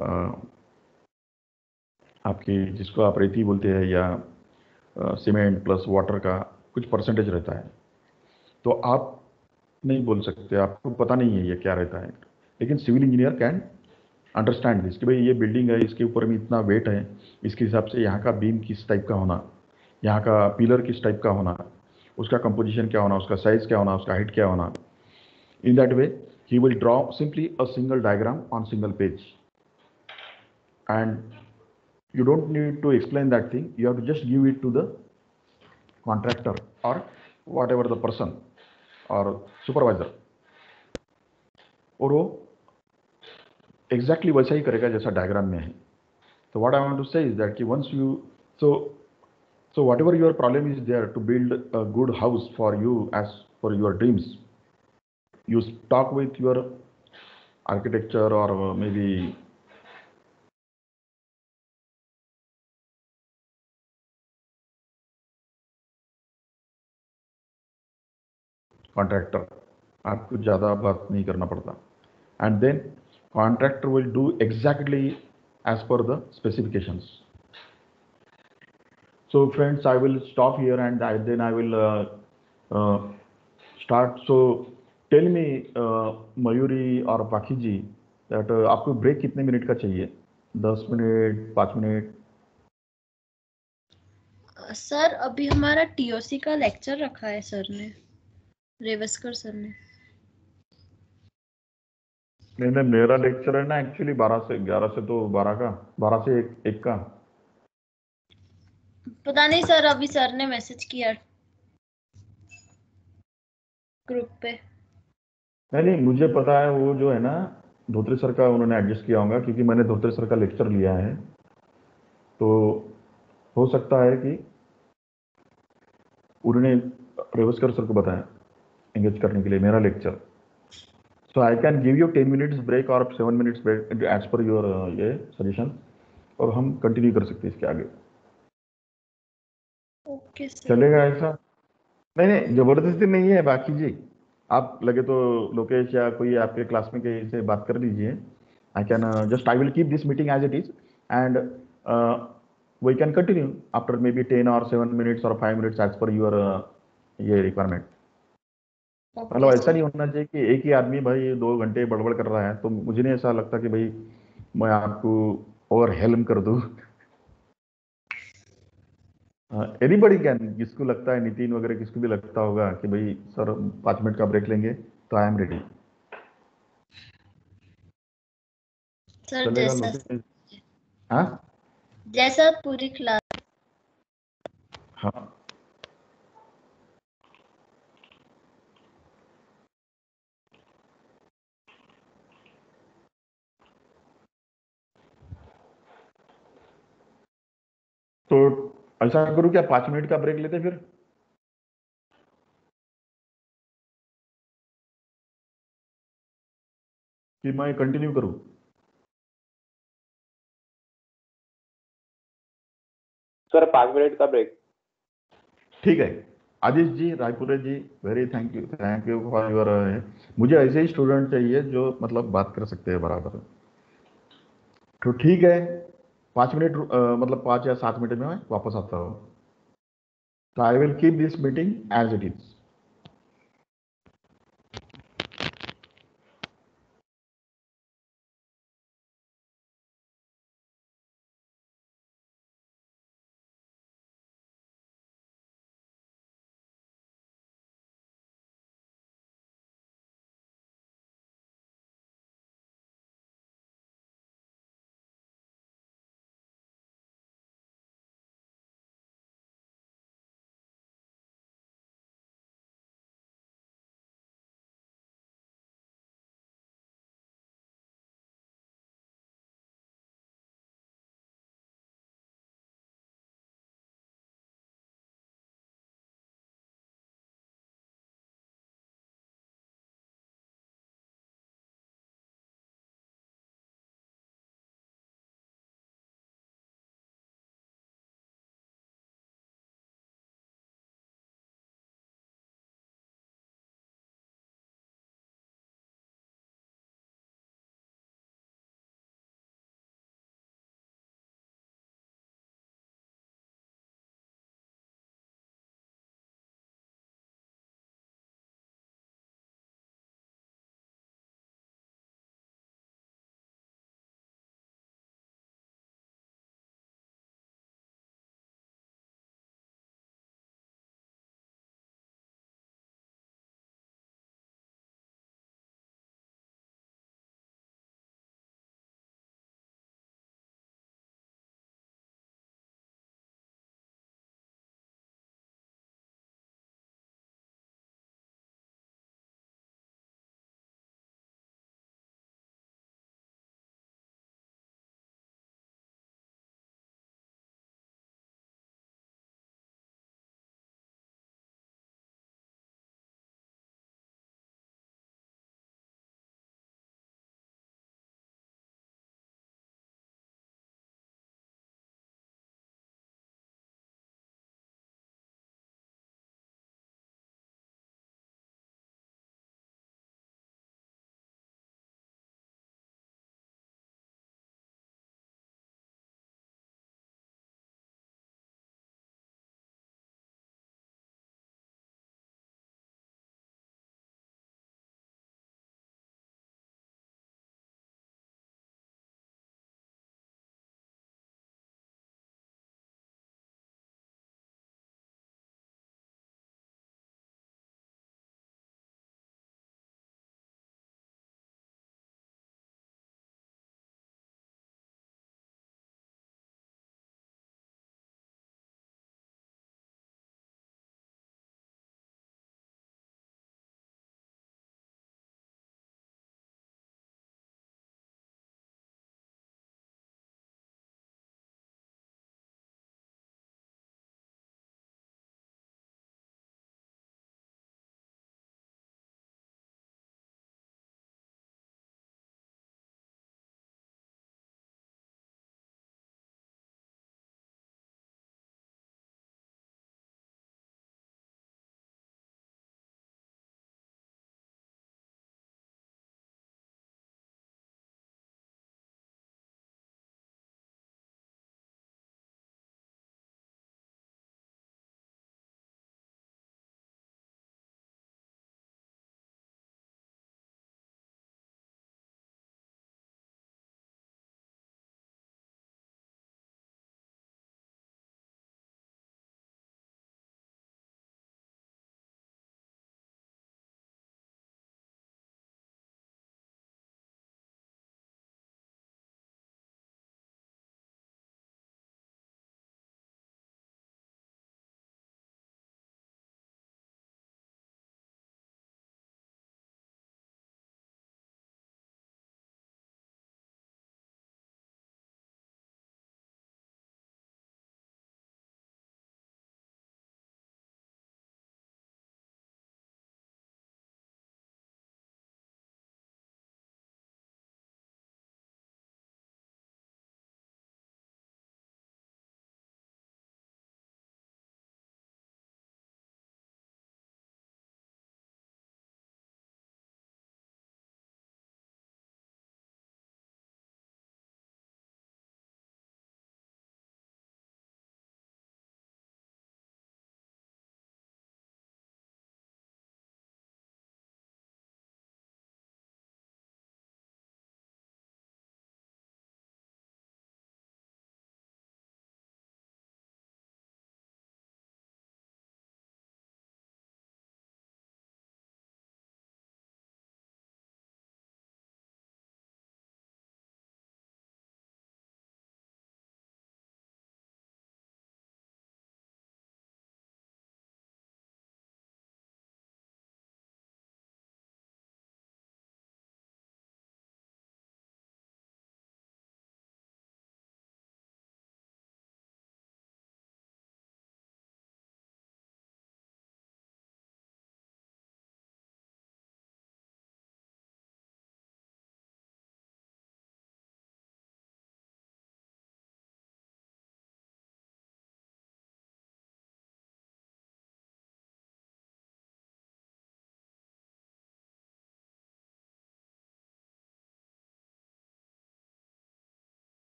Speaker 1: आपकी जिसको आप रेती बोलते हैं, या सीमेंट प्लस वाटर का कुछ परसेंटेज रहता है. तो आप नहीं बोल सकते, आपको पता नहीं है ये क्या रहता है. लेकिन civil engineer can understand this कि भाई ये बिल्डिंग है, इसके ऊपर में इतना वेट है, इसके हिसाब से यहाँ का बीम किस टाइप का होना, यहाँ का पिलर किस टाइप का होना, उसका कंपोजिशन क्या होना, उसका साइज क्या होना, उसका हाइट क्या होना. In that way he will draw simply a single diagram on single page, and you don't need to explain that thing. You have to just give it to the contractor or whatever the person or supervisor, और वो exactly वैसा ही करेगा जैसा diagram में है. तो what I want to say is that कि once you so so whatever your problem is there to build a good house for you as for your dreams, you talk with your architecture or maybe contractor. आपको ज़्यादा बात नहीं करना पड़ता. And then contractor will do exactly as per the specifications. So friends, I will stop here, and then I will uh, start. So tell me, Mayuri or Pakhi ji, that आपको break कितने minute का चाहिए, 10 minute, 5 minute?
Speaker 2: Sir अभी हमारा TOC का lecture रखा है sir ने, रेवस्कर सर ने.
Speaker 1: नहीं नहीं, मेरा लेक्चर है ना एक्चुअली 12 से 11 से, तो 12 का, 12 से 1 का.
Speaker 2: पता नहीं सर, अभी सर ने मैसेज किया ग्रुप पे.
Speaker 1: नहीं नहीं, मुझे पता है, वो जो है ना धोत्रे सर का उन्होंने एडजस्ट किया होगा, क्योंकि मैंने धोत्रे सर का लेक्चर लिया है. तो हो सकता है कि उन्होंने रेवस्कर सर को बताया एंगेज करने के लिए मेरा lecture. So I can give you 10 minutes break और 7 minutes break as per your ये सजेशन, और हम कंटिन्यू कर सकते हैं इसके आगे.
Speaker 2: Okay sir.
Speaker 1: चलेगा ऐसा? नहीं नहीं, जबरदस्ती नहीं है बाकी जी. आप लगे तो लोकेश या कोई आपके क्लासमेट के से बात कर लीजिए. I can just I will keep this meeting as it is, and we can continue after maybe 10 or 7 minutes or 5 minutes as per your ये रिक्वायरमेंट. मतलब
Speaker 2: ओके
Speaker 1: ऐसा
Speaker 2: सर।
Speaker 1: नहीं होना चाहिए कि एक ही आदमी भाई 2 घंटे बड़बड़ कर रहा है, तो मुझे नहीं ऐसा लगता कि भाई मैं आपको ओवर हेल्म कर दूं। एनीबडी कैन, किसको लगता है, नितिन वगैरह किसको भी लगता होगा कि भाई सर 5 मिनट का ब्रेक लेंगे, तो आई एम रेडी।
Speaker 2: सर
Speaker 1: चलेगा
Speaker 2: जैसा
Speaker 1: लोकेश? हाँ
Speaker 2: जैसा पूरी क्लास।
Speaker 1: हाँ। तो ऐसा करूँ क्या, 5 मिनट का ब्रेक लेते फिर, कि मैं कंटिन्यू करूँ?
Speaker 3: सर 5 मिनट का ब्रेक।
Speaker 1: ठीक है। Adish ji, Raipure ji, very thank you for your. मुझे ऐसे ही स्टूडेंट चाहिए जो मतलब बात कर सकते हैं बराबर। तो ठीक है, 5 मिनट मतलब 5 या 7 मिनट में मैं वापस आता हूँ। तो I will keep this meeting as it is.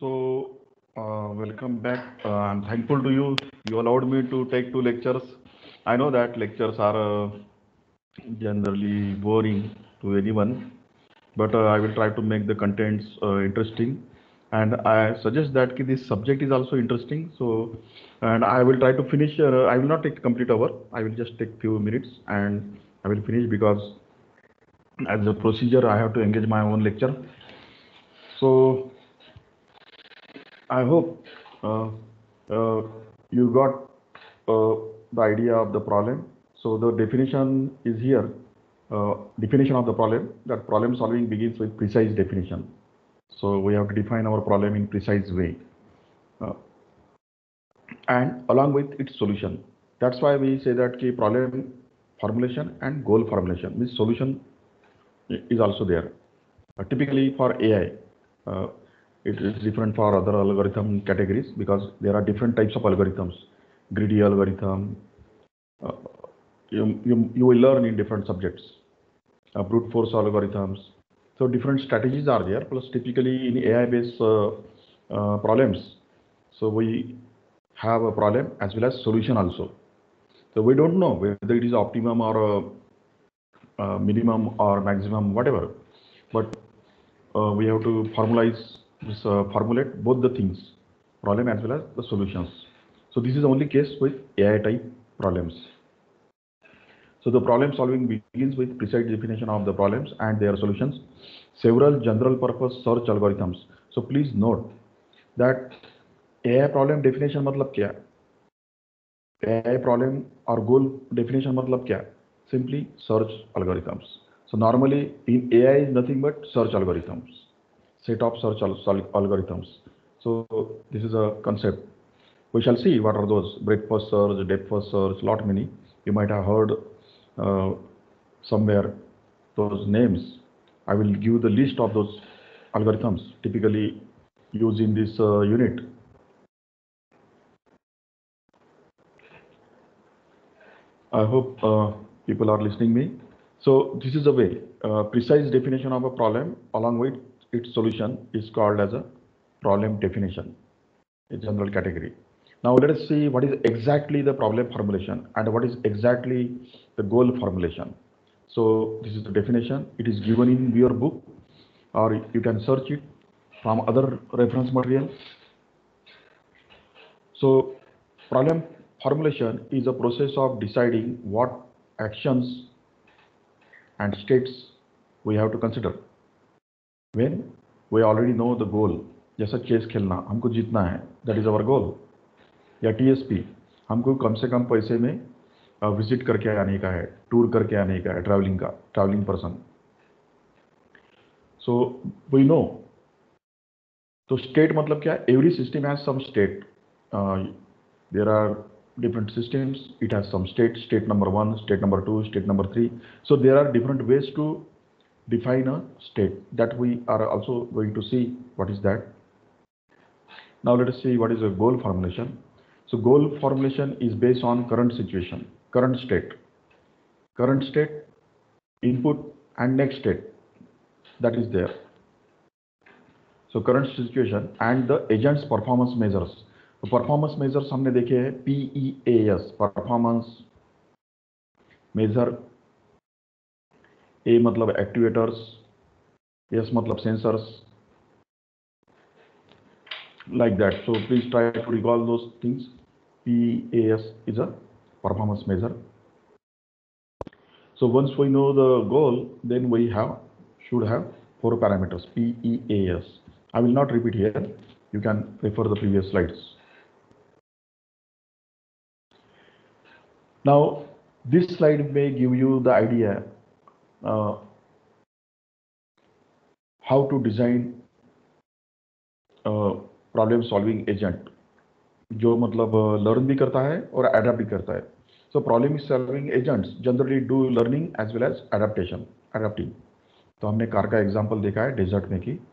Speaker 1: So, welcome back. I'm thankful to you. You allowed me to take 2 lectures. I know that lectures are generally boring to anyone, but I will try to make the contents interesting. And I suggest that this subject is also interesting. So, and I will try to finish. I will not take complete hour. I will just take few minutes and I will finish because as a procedure, I have to engage my own lecture. So, I hope uh, you got the idea of the problem. So the definition is here. Definition of the problem. That problem solving begins with precise definition. So we have to define our problem in precise way, uh, and along with its solution. That's why we say that key problem formulation and goal formulation. This solution is also there. Typically for AI, uh, it is different for other algorithm categories because there are different types of algorithms. Greedy algorithm, uh, you will learn in different subjects. Brute force algorithms. So different strategies are there. Plus typically in AI-based problems, so we have a problem as well as solution also. So we don't know whether it is optimum or minimum or maximum, whatever. But we have to formulate both the things, problem as well as the solutions. So this is the only case with AI type problems. So the problem solving begins with precise definition of the problems and their solutions. Several general purpose search algorithms. So please note that AI problem definition मतलब क्या? AI problem or goal definition मतलब क्या? Simply search algorithms. So normally in AI is nothing but search algorithms, set of search algorithms. So this is a concept. We shall see what are those: breadth first search, depth first search, lot many. You might have heard uh, somewhere those names. I will give the list of those algorithms typically used in this unit. I hope people are listening me. So this is a way. Precise definition of a problem along with its solution is called as a problem definition, a general category. Now let us see what is exactly the problem formulation and what is exactly the goal formulation. So this is the definition. It is given in your book or you can search it from other reference material. So problem formulation is a process of deciding what actions and states we have to consider when we already know the goal. जैसा chess खेलना, हमको जीतना है, that is our goal. या TSP, हमको कम से कम पैसे में विजिट करके आने का है, टूर करके आने का है, travelling person. So we know. तो स्टेट मतलब क्या? Every system has some state. There are different systems. It has some state number 1, state number 2, state number 3. So there are different ways to define a state that we are also going to see what is that. Now let us see what is a goal formulation. So goal formulation is based on current situation, current state, input and next state that is there. So current situation and the agent's performance measures. तो performance measures हमने देखे हैं PEAS, performance measure. A मतलब activators, S मतलब sensors, like that. So please try to recall those things. PEAS is a performance measure. So once we know the goal, then we should have 4 parameters, PEAS. I will not repeat here. You can refer the previous slides. Now, this slide may give you the idea how to design a problem solving agent, जो मतलब learn भी करता है और adapt भी करता है. So problem solving agents generally do learning as well as adapting. तो हमने कार का एग्जाम्पल देखा है डेजर्ट में की.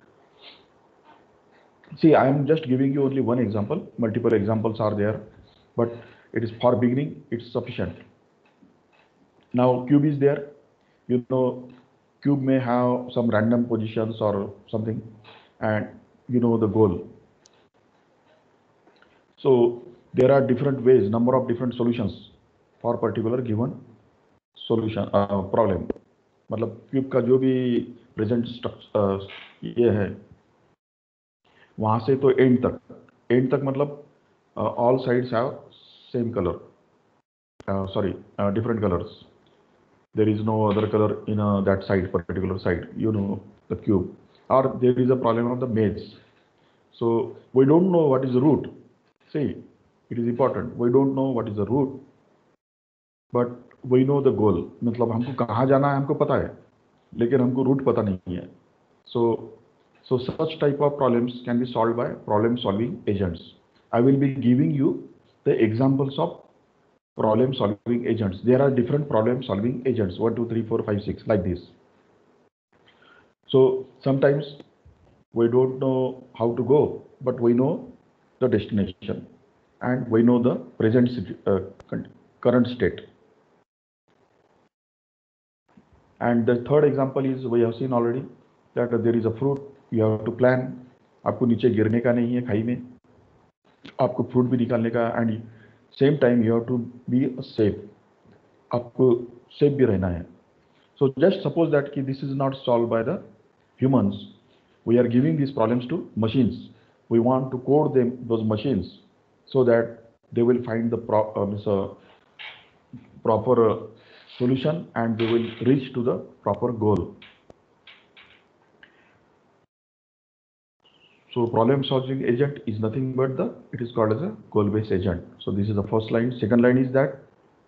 Speaker 1: See, I am just giving you only one example. Multiple examples are there, but it is for beginning, it's sufficient. Now cube is there. You know, cube may have some random positions or something, and you know the goal. So there are different ways, number of different solutions for particular given solution problem. मतलब cube का जो भी present ये है वहां से तो end तक मतलब all sides have same colour, sorry, different colors. There is no other color in that side, particular side, you know, the cube. Or there is a problem of the maze. So we don't know what is the root. See, it is important. We don't know what is the root, but we know the goal. मतलब हमको कहाँ जाना है हमको पता है, लेकिन हमको रूट पता नहीं है. So such type of problems can be solved by problem solving agents. I will be giving you the examples of problem solving agents. There are different problem solving agents, 1, 2, 3, 4, 5, 6, like this. So sometimes we don't know how to go, but we know the destination and we know the current state. And the third example is, we have seen already that there is a fruit, you have to plan. आपको नीचे गिरने का नहीं है खाई में, आपको fruit भी निकालने का, and same time you have to be safe, आपको सेफ भी रहना है. So just suppose that this is not solved by the humans. We are giving these problems to machines. We want to code those machines so that they will find the proper solution and they will reach to the proper goal. So problem solving agent is nothing but it is called as a goal-based agent. So this is the first line. Second line is that,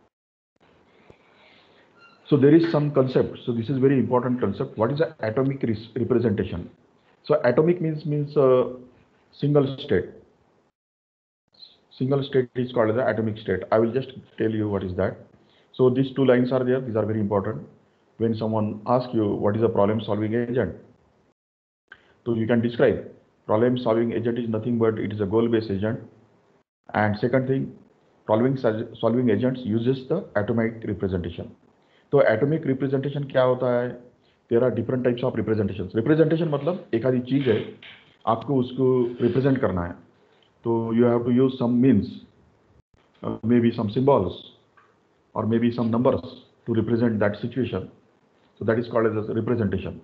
Speaker 1: so there is some concept. So this is very important concept. What is the atomic representation? So atomic means single state. Single state is called as the atomic state. I will just tell you what is that. So these two lines are there. These are very important. When someone asks you what is a problem solving agent, so you can describe problem solving agent is nothing but it is a goal-based agent. And second thing, problem solving agents uses the atomic representation. तो atomic representation क्या होता है? There are different types of representations. Representation मतलब एक आधी चीज है, आपको उसको रिप्रेजेंट करना है, तो you have to use some means, maybe some symbols और may be some numbers to represent that situation. So that is called as representation.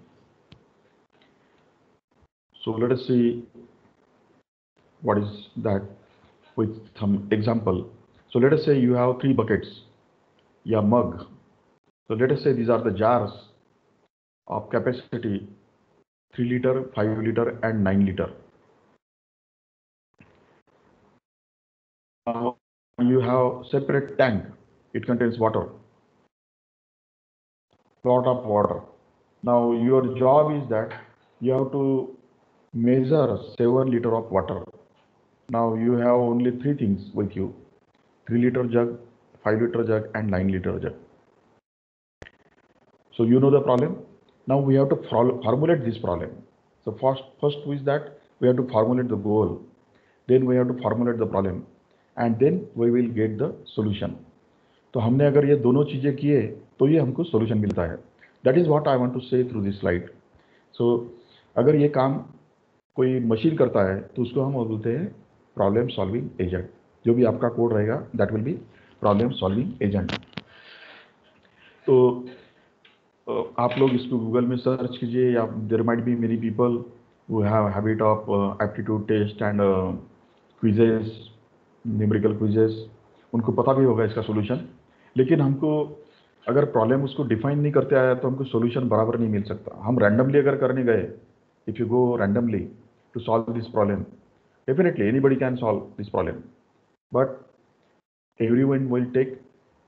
Speaker 1: So let us see what is that with some example. So let us say you have 3 buckets, या mug. So let us say these are the jars of capacity 3 liter, 5 liter and 9 liter. Now you have separate tank. It contains water, lot of water. Now your job is that you have to measure 7 liter of water. Now you have only 3 things with you: 3 liter jug, 5 liter jug and 9 liter jug. So you know the problem. Now we have to formulate this problem. So first is that we have to formulate the goal, then we have to formulate the problem, and then we will get the solution. तो हमने अगर ये दोनों चीजें किए तो ये हमको solution मिलता है. That is what I want to say through this slide. So अगर ये काम कोई मशीन करता है तो उसको हम बोलते हैं प्रॉब्लम सॉल्विंग एजेंट. जो भी आपका कोड रहेगा that will be problem solving agent. तो आप लोग इसको गूगल में सर्च कीजिए, या there might be many people who have habit of aptitude test and quizzes, numerical quizzes, उनको पता भी होगा इसका सॉल्यूशन. लेकिन हमको अगर प्रॉब्लम उसको डिफाइन नहीं करते आया तो हमको सॉल्यूशन बराबर नहीं मिल सकता. हम रैंडमली अगर करने गए, if you go randomly to solve this problem, definitely anybody can solve this problem, but everyone will take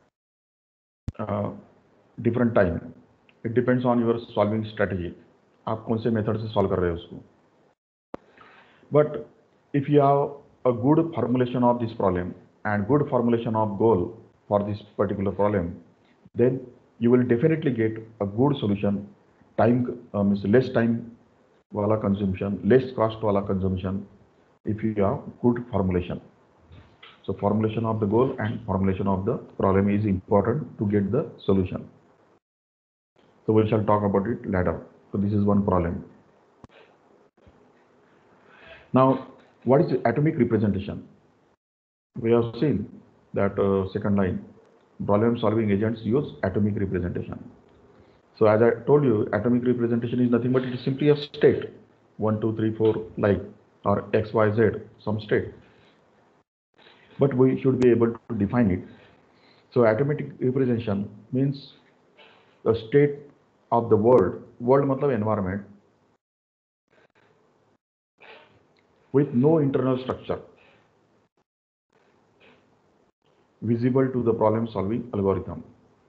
Speaker 1: different time. It depends on your solving strategy. आप कौन से मेथड से सॉल्व कर रहे हो उसको. But if you have a good formulation of this problem and good formulation of goal for this particular problem, then you will definitely get a good solution. Time means less time वाला consumption, less cost वाला consumption if you have good formulation. So formulation of the goal and formulation of the problem is important to get the solution. So we shall talk about it later. So this is one problem. Now, what is atomic representation? We have seen that second line, problem solving agents use atomic representation. So as I told you, atomic representation is nothing but it is simply a state, 1 2 3 4 like, or x y z, some state, but we should be able to define it. So atomic representation means the state of the world matlab environment, with no internal structure visible to the problem solving algorithm.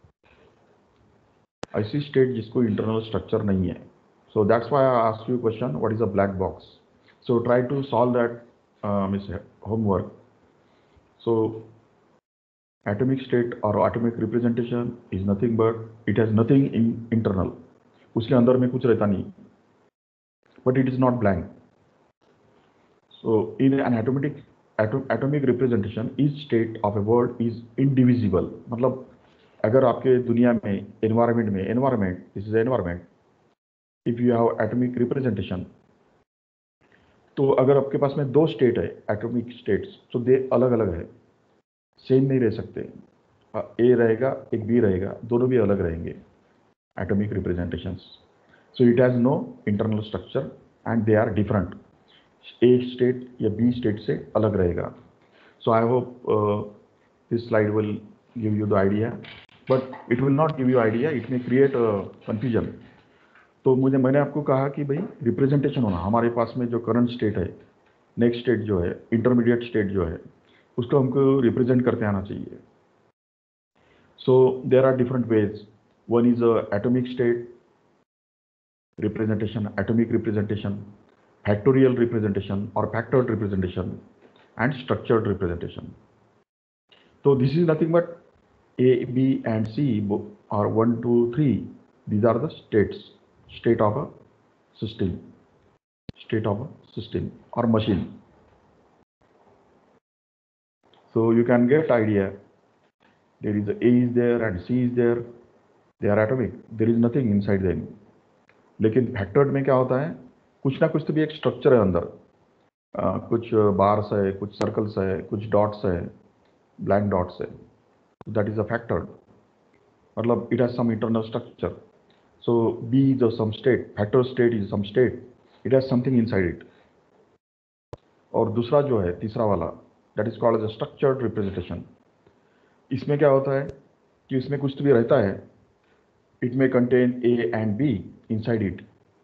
Speaker 1: ऐसी state जिसको internal structure नहीं है. So that's why I asked you a question, what is a black box? So try to solve that homework. So atomic state or atomic representation is nothing but it has nothing in internal. उसके अंदर में कुछ रहता नहीं, but it is not blank. So in an atomic representation, each state of a world is indivisible. मतलब अगर आपके दुनिया में environment, this is environment, if you have atomic representation, तो अगर आपके पास में दो स्टेट है एटॉमिक स्टेट्स, तो दे अलग अलग है, सेम नहीं रह सकते. ए रहेगा, एक बी रहेगा, दोनों भी अलग रहेंगे atomic representations. So it has no internal structure and they are different. A state या बी स्टेट से अलग रहेगा. So I hope this slide will give you the idea, but it will not give you idea, it may create confusion. तो मैंने आपको कहा कि भाई रिप्रेजेंटेशन होना, हमारे पास में जो करंट स्टेट है, नेक्स्ट स्टेट जो है, इंटरमीडिएट स्टेट जो है, उसको हमको रिप्रेजेंट करते आना चाहिए. So there are different ways. One is atomic state representation, atomic representation, factorial representation और factored representation and structured representation. तो this is nothing but A, B and C are 1 2 3. These are the state of a system or machine. So you can get idea. There is a A is there and C is there. They are atomic. There is nothing inside them. लेकिन factored में क्या होता है, कुछ ना कुछ तो भी एक स्ट्रक्चर है अंदर. कुछ बार्स है, कुछ सर्कल्स है, कुछ डॉट्स है, ब्लैंक डॉट्स है. That is a factored. मतलब it has some internal structure. So B is some state, factor state is some state. It has something inside it. और दूसरा जो है, तीसरा वाला, that is called as a structured representation. इसमें क्या होता है कि इसमें कुछ तो भी रहता है. It may contain A and B inside it.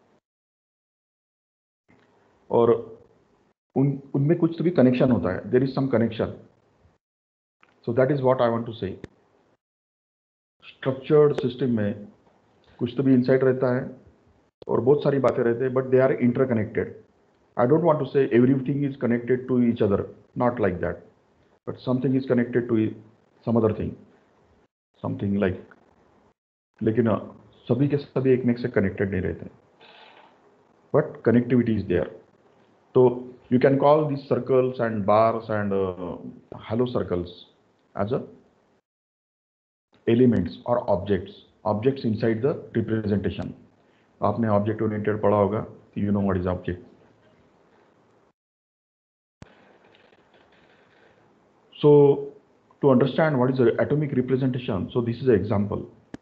Speaker 1: और उनमें कुछ तो भी कनेक्शन होता है. There is some connection. So that is what I want to say. Structured system में कुछ तो भी इनसाइड रहता है और बहुत सारी बातें रहते हैं, but they are interconnected. I don't want to say everything is connected to each other, not like that, but something is connected to some other thing, something like. लेकिन सभी के सभी एक में से कनेक्टेड नहीं रहते, बट कनेक्टिविटी इज देयर. तो you can call this circles and bars and hello circles as a elements और ऑब्जेक्ट्स इनसाइड द रिप्रेजेंटेशन. आपने ऑब्जेक्ट ओरिएंटेड पढ़ा होगा, you know what is object. So to understand what is atomic representation, so this is an example.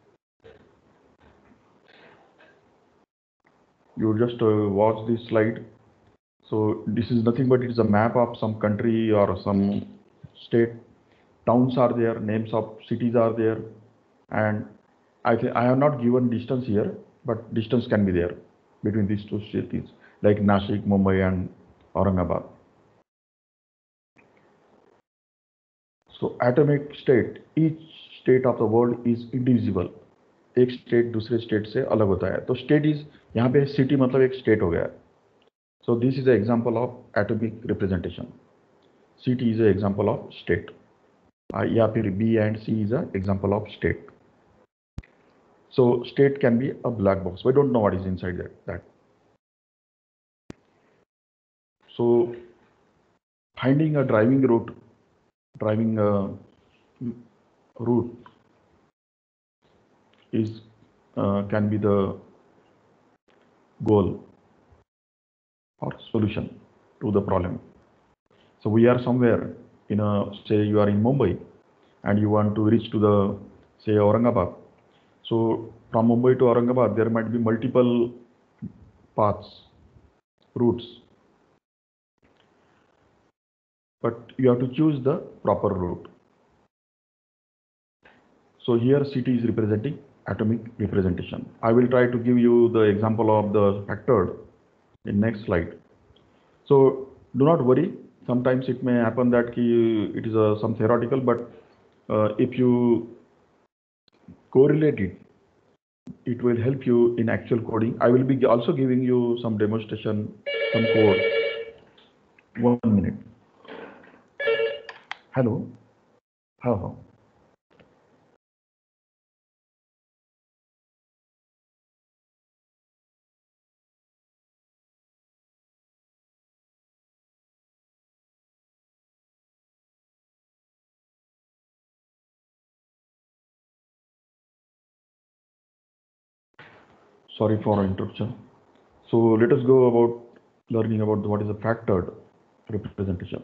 Speaker 1: You just watch this slide. So this is nothing but it is a map of some country or some state. Towns are there, names of cities are there, and I have not given distance here, but distance can be there between these two cities like Nashik, Mumbai and Aurangabad. So atomic state, each state of the world is indivisible. एक state दूसरे state से अलग होता है. तो state is, यहाँ पे city मतलब एक स्टेट हो गया. So this is example of atomic representation. City is example of state, या फिर B and C is example of state. So state can be a black box. We don't know what is inside that. So finding a driving route is can be the goal or solution to the problem. So we are somewhere in a, say you are in Mumbai and you want to reach to the, say, Aurangabad. So from Mumbai to Aurangabad, there might be multiple paths, routes, but you have to choose the proper route. So here city is representing atomic representation. I will try to give you the example of the factored in next slide. So do not worry. Sometimes it may happen that it is some theoretical, but if you correlate it, it will help you in actual coding. I will be also giving you some demonstration, some code. 1 minute. Hello. How? Sorry for interruption. So let us go about learning about what is a factored representation.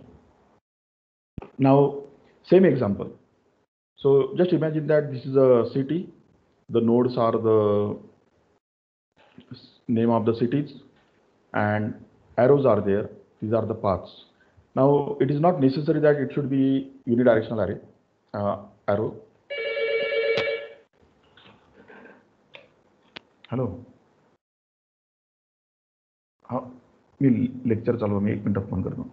Speaker 1: Now, same example. So just imagine that this is a city. The nodes are the name of the cities and arrows are there. These are the paths. Now, it is not necessary that it should be unidirectional arrow. Hello. हाँ मी lecture चालू आहे, मी 1 मिनिटात phone करतो.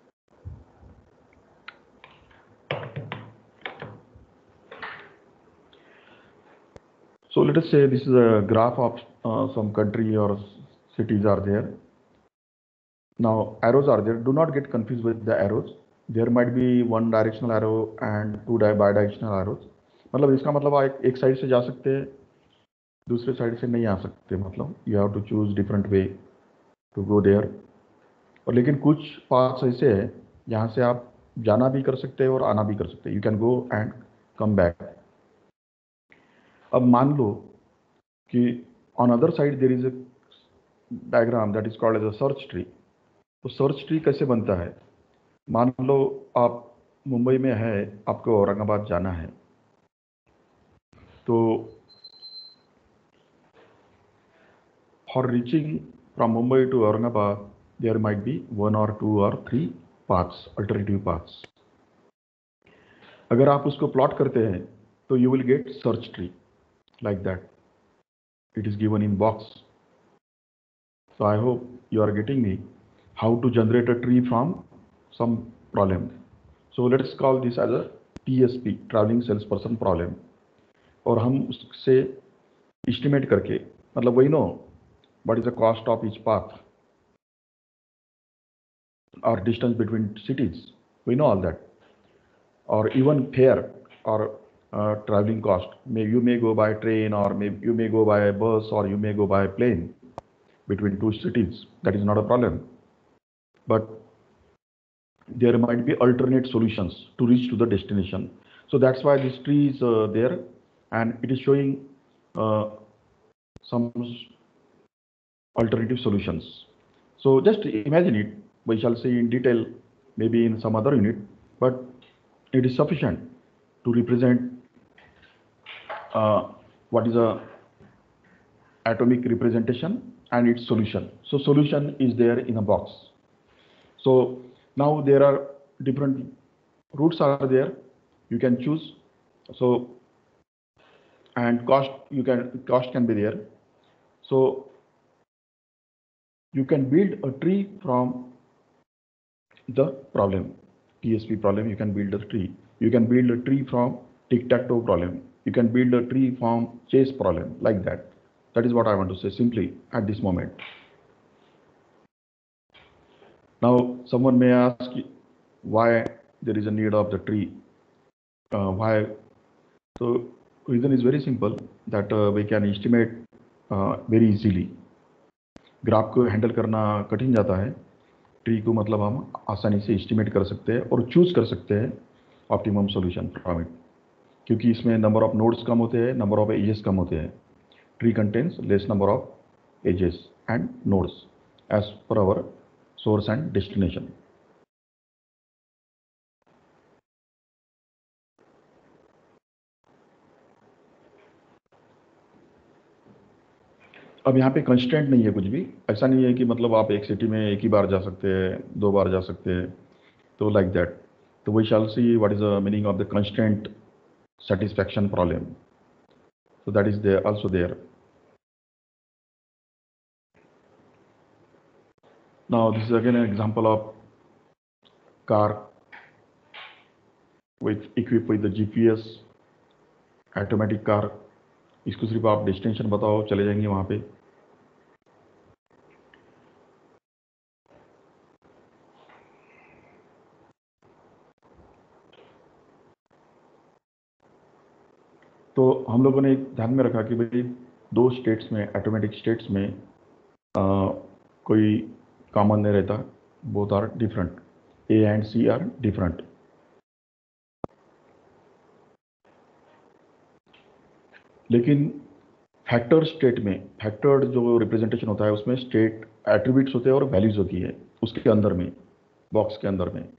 Speaker 1: So let us say this is a graph of some country or cities are there. Now arrows are there. Do not get confused with the arrows. There might be one directional arrow and two bidirectional arrows. मतलब इसका मतलब आप एक side से जा सकते हैं, दूसरे साइड से नहीं आ सकते. मतलब you have to choose different way to go there. और लेकिन कुछ पाथ्स ऐसे हैं जहाँ से आप जाना भी कर सकते हैं और आना भी कर सकते हैं. You can go and come back. अब मान लो कि on other side there is a diagram that is called as a search tree. तो सर्च ट्री कैसे बनता है? मान लो आप मुंबई में है, आपको औरंगाबाद जाना है, तो for reaching from Mumbai to Aurangabad there might be 1 or 2 or 3 paths, alternative paths. अगर आप उसको प्लॉट करते हैं तो you will get search tree like that. It is given in box. So I hope you are getting me how to generate a tree from some problem. So let's call this as a TSP, traveling salesperson problem. और हम उससे estimate करके, मतलब वही know what is the cost of each path or distance between cities, we know all that, or even fare or traveling cost. You may go by train, or you may go by bus, or you may go by plane between two cities. That is not a problem. But there might be alternate solutions to reach to the destination. So that's why this tree is there, and it is showing some alternative solutions. So just imagine it. We shall see in detail maybe in some other unit, but it is sufficient to represent what is a atomic representation and its solution. So solution is there in a box. So now there are different routes are there. You can choose. So and cost can be there. So you can build a tree from the problem, TSP problem. You can build a tree. You can build a tree from tic-tac-toe problem. You can build a tree from chess problem, like that. That is what I want to say simply at this moment. Now someone may ask why there is a need of the tree. Why? So reason is very simple, that we can estimate very easily. Graph को handle करना कठिन जाता है, tree को मतलब हम आसानी से एस्टिमेट कर सकते हैं और चूज कर सकते हैं ऑप्टिमम सॉल्यूशन फ्रॉम इट, क्योंकि इसमें नंबर ऑफ नोड्स कम होते हैं, नंबर ऑफ एजेस कम होते हैं. Tree contains less number of edges and nodes as per our source and destination. अब यहाँ पे कंस्टेंट नहीं है कुछ भी, ऐसा नहीं है कि मतलब आप एक सिटी में एक ही बार जा सकते हैं, 2 बार जा सकते हैं, तो लाइक दैट. तो we shall see what is the meaning of the constant satisfaction problem. So that is there also there. Now this is again an example of car with equipped with the GPS, automatic car. इसको सिर्फ आप destination बताओ, चले जाएंगे वहाँ पे. तो हम लोगों ने ध्यान में रखा कि भाई 2 स्टेट्स में, ऑटोमेटिक स्टेट्स में कोई कॉमन नहीं रहता, both are different. A and C are different. लेकिन फैक्टर स्टेट में, फैक्टर्ड जो रिप्रेजेंटेशन होता है उसमें स्टेट एट्रीब्यूट्स होते हैं और वैल्यूज होती है उसके अंदर में, बॉक्स के अंदर में.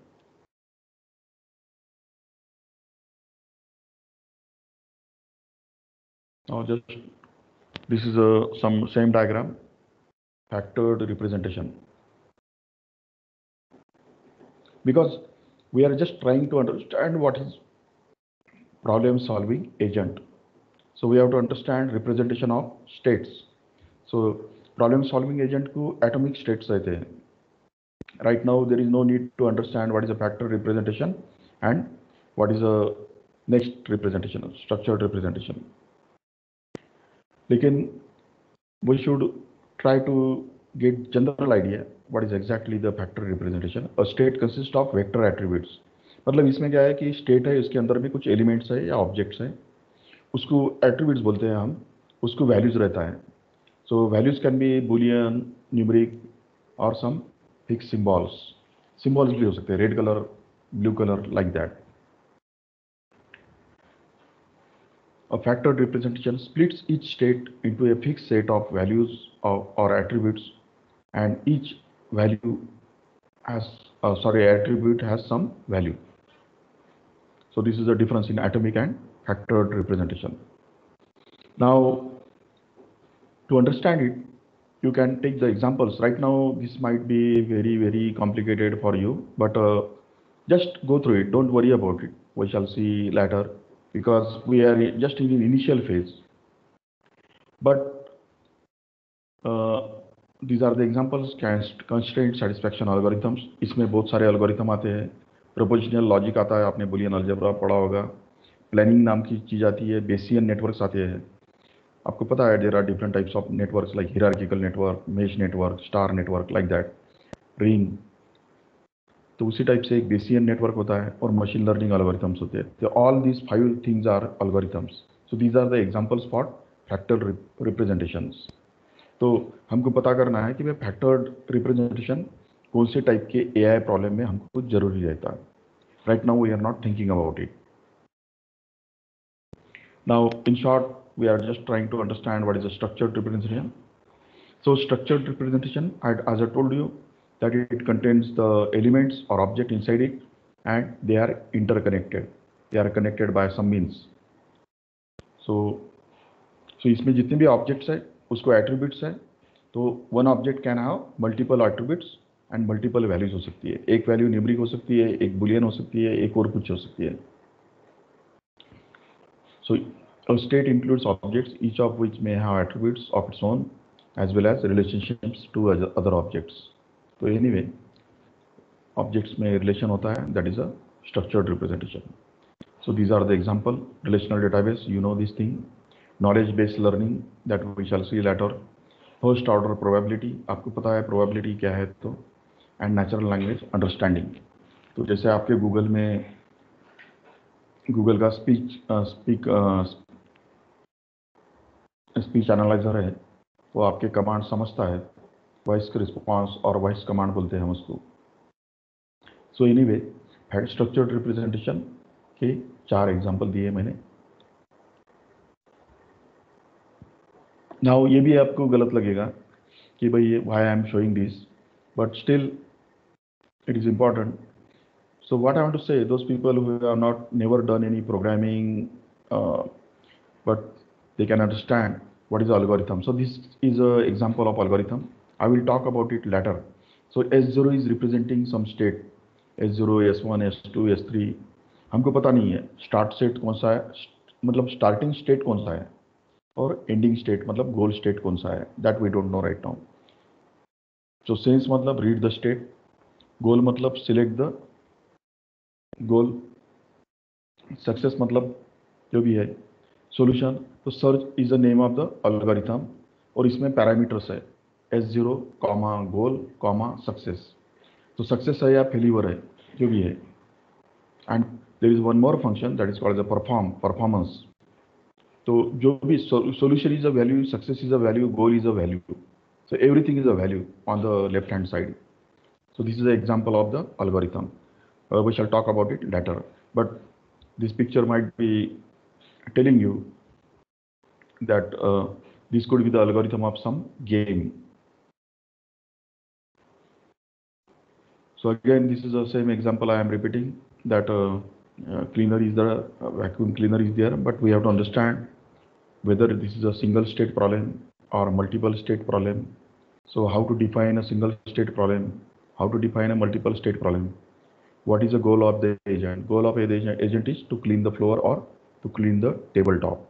Speaker 1: Now just this is some same diagram, factored representation, because we are just trying to understand what is problem solving agent. So we have to understand representation of states. So problem solving agent को atomic states रहते हैं. Right now there is no need to understand what is a factored representation and what is a next representation, structured representation. लेकिन we should try to get general idea what is exactly the factor representation. A state consists of vector attributes. मतलब इसमें क्या है कि state है, इसके अंदर भी कुछ एलिमेंट्स है या ऑब्जेक्ट्स हैं, उसको एट्रीब्यूट्स बोलते हैं हम, उसको वैल्यूज रहता है. So values can be boolean, numeric और सम फिक्स सिंबल्स. सिंबल्स भी हो सकते हैं, red colour, blue colour, like that. A factored representation splits each state into a fixed set of values or attributes, and each value has, attribute has some value. So this is the difference in atomic and factored representation. Now, to understand it, you can take the examples. Right now, this might be very, very complicated for you, but just go through it. Don't worry about it. We shall see later, because we are just in the initial phase. But these are the examples. Constraint satisfaction algorithms. इसमें बहुत सारे algorithm आते हैं. Propositional logic आता है, आपने Boolean algebra पढ़ा होगा. Planning नाम की चीज़ आती है. Bayesian networks आते हैं. आपको पता है there are different types of networks like hierarchical network, mesh network, star network, like that, ring. तो उसी टाइप से एक Bayesian network होता है और machine learning algorithms होते हैं. So all these 5 things are algorithms. So these are the examples for factored representations. तो हमको पता करना है कि मैं फैक्टर्ड रिप्रेजेंटेशन कौन से टाइप के एआई प्रॉब्लम में हमको जरूरी रहता है. Right now we are not thinking about it. Now in short we are just trying to understand what is a structured representation. So structured representation, as I told you, that it contains the elements or object inside it and they are interconnected. They are connected by some means. So इसमें जितने भी objects है उसको attributes है. तो one object can have multiple attributes and multiple values हो सकती है. एक वैल्यू न्यूमेरिक हो सकती है, एक बुलियन हो सकती है, एक और कुछ हो सकती है. सो a state includes objects, each of which may have attributes of its own as well as relationships to other objects. तो anyway, objects में relation होता है, that is a structured representation. So these are the example. Relational database, you know this thing. Knowledge based learning, that we shall see later. First order probability, आपको पता है probability क्या है तो. And natural language understanding. तो जैसे आपके Google में, गूगल का स्पीच एनालाइजर है, वो आपके कमांड समझता है, वॉइस रिस्पॉन्स और वॉइस कमांड बोलते हैं हम उसको. सो एनीवे, स्ट्रक्चर्ड रिप्रेजेंटेशन के 4 एग्जांपल दिए मैंने. नाउ ये भी आपको गलत लगेगा कि भाई why I am showing this, but still it is important. So what I want to say, those people who have never done any programming, but they can understand what is the algorithm. So this is an example of algorithm. I will talk about it later. So S0 is representing some state, S0, S1, S2, S3. हमको पता नहीं है start state कौन सा है, मतलब starting state कौन सा है, और एंडिंग स्टेट मतलब गोल स्टेट कौन सा है, that we don't know right now. So sense मतलब रीड द स्टेट, गोल मतलब सिलेक्ट द गोल, सक्सेस मतलब जो भी है सॉल्यूशन. तो search is the name of the algorithm, और इसमें पैरामीटर्स है S0 comma goal comma success. तो सक्सेस है या फेल्यूर है जो भी है. And there is one more function that is called the performance. तो जो भी solution is a value, success is a value, goal is a value. So everything is a value on the left hand side. So this is an example of the algorithm. We shall talk about it later. But this picture might be telling you that this could be the algorithm of some game. So again, this is the same example I am repeating, that cleaner is the vacuum cleaner is there, but we have to understand whether this is a single state problem or multiple state problem. So how to define a single state problem, how to define a multiple state problem, what is the goal of the agent. Goal of the agent is to clean the floor or to clean the tabletop.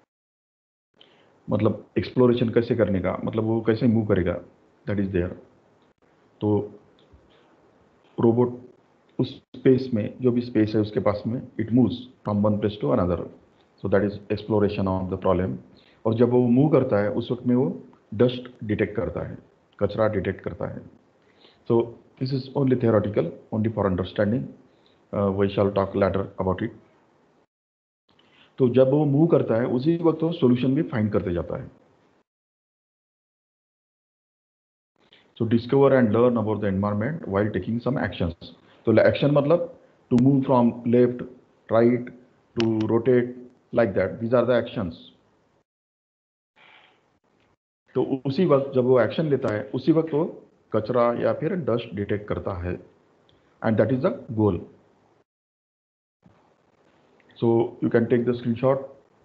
Speaker 1: मतलब exploration कैसे करने का, मतलब वो कैसे move करेगा, that is there. तो robot उस स्पेस में, जो भी स्पेस है उसके पास में, it moves from one place to another. So that is exploration of the problem. और जब वो मूव करता है उस वक्त में वो डस्ट डिटेक्ट करता है, कचरा डिटेक्ट करता है. So this is only theoretical, only for understanding. We shall talk later about it. तो जब वो मूव करता है उसी वक्त वो सॉल्यूशन भी फाइंड करते जाता है. So discover and learn about the environment while taking some actions. तो एक्शन मतलब to move from left, right, to rotate, like that. These are the actions. तो उसी वक्त जब वो एक्शन लेता है उसी वक्त वो कचरा या फिर डस्ट डिटेक्ट करता है, and that is the goal. So you can take the screenshot.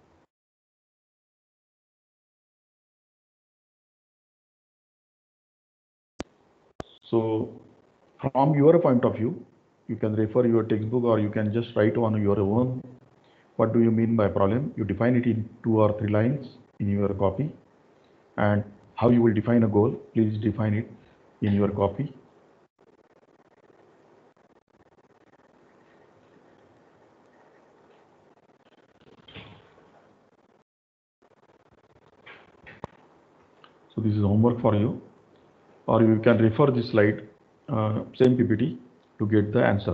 Speaker 1: So from your point of view, you can refer your textbook or you can just write on your own. What do you mean by problem? You define it in 2 or 3 lines in your copy. And how you will define a goal, please define it in your copy. So this is homework for you, or you can refer this slide, same PPT, to get the answer.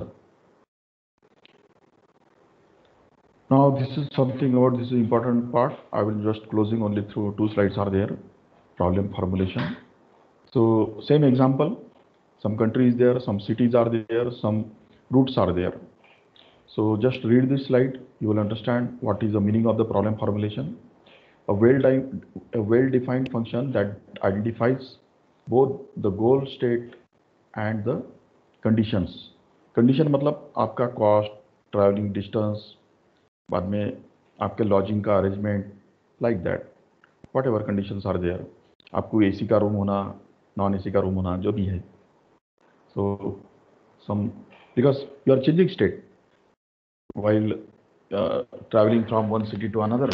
Speaker 1: Now this is something about, this is important part. I will just closing only through 2 slides are there, problem formulation. So same example, some countries there, some cities are there, some routes are there. So just read this slide, you will understand what is the meaning of the problem formulation. A well-defined function that identifies both the goal state and the conditions. Condition मतलब आपका cost, traveling distance, बाद में आपके lodging का arrangement, like that. Whatever conditions are there. आपको AC का room होना, non AC का रूम होना, जो भी है. So some, because you are changing state while traveling from one city to another.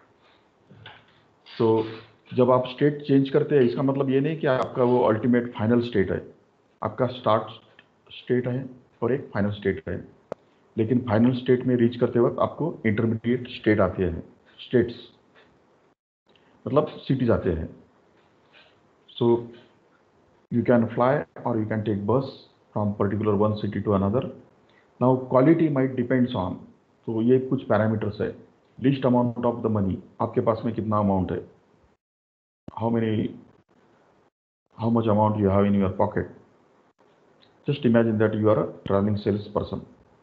Speaker 1: So जब आप स्टेट चेंज करते हैं इसका मतलब ये नहीं कि आपका वो अल्टीमेट फाइनल स्टेट है. आपका स्टार्ट स्टेट है और एक फाइनल स्टेट है, लेकिन फाइनल स्टेट में रीच करते वक्त आपको इंटरमीडिएट स्टेट आते हैं, स्टेट्स मतलब सिटीज आते हैं. सो यू कैन फ्लाई और you can take bus from particular one city to another. Now quality might depends on, तो ये कुछ पैरामीटर्स है. Least amount of the money, आपके पास में कितना अमाउंट है, how much amount you have in your pocket. Just imagine that you are a traveling sales person.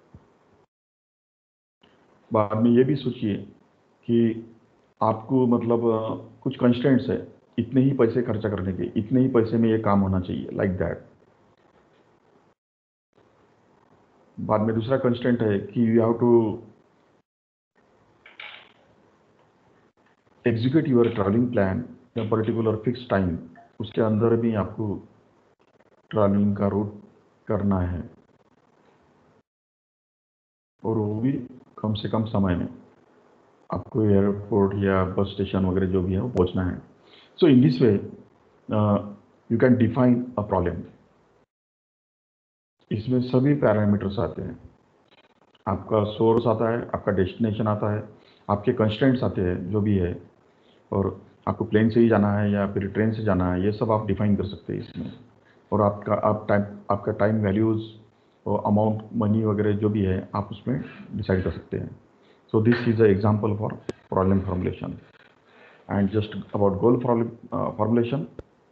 Speaker 1: बाद में ये भी सोचिए कि आपको मतलब कुछ कंस्ट्रेंट्स है, इतने ही पैसे खर्चा करने के, इतने ही पैसे में ये काम होना चाहिए, लाइक दैट. बाद में दूसरा कंस्ट्रेंट है कि you have to execute your travelling plan या पर्टिकुलर फिक्स टाइम, उसके अंदर भी आपको ट्रैवलिंग का रूट करना है, और वो भी कम से कम समय में आपको एयरपोर्ट या बस स्टेशन वगैरह जो भी है वो पहुंचना है. So in this way you can define a problem. इसमें सभी पैरामीटर्स आते हैं. आपका सोर्स आता है, आपका डेस्टिनेशन आता है, आपके कंस्ट्रेंट्स आते हैं जो भी है, और आपको प्लेन से ही जाना है या फिर ट्रेन से जाना है, ये सब आप डिफाइन कर सकते हैं इसमें. और आपका टाइम वैल्यूज़ और अमाउंट मनी वगैरह जो भी है आप उसमें डिसाइड कर सकते हैं. So this is a example for problem formulation. And just about goal formulation.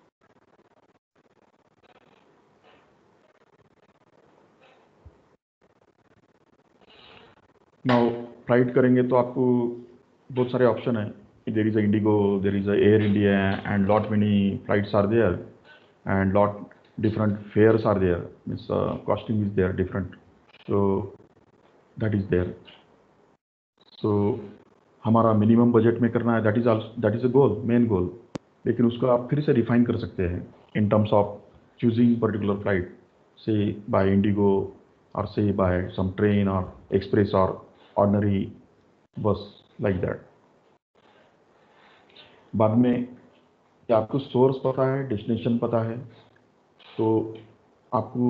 Speaker 1: Now flight करेंगे तो आपको बहुत सारे ऑप्शन है. There is a IndiGo, there is a Air India, and lot many flights are there, and lot different fares are there, means costing is there different, so that is there. So हमारा minimum budget में करना है, that is a goal, main goal. लेकिन उसको आप फिर से refine कर सकते हैं in terms of choosing particular flight, से बाय इंडिगो और से बाय सम ट्रेन और एक्सप्रेस और ऑर्डिनरी बस, लाइक दैट. बाद में कि आपको सोर्स पता है, डेस्टिनेशन पता है, तो आपको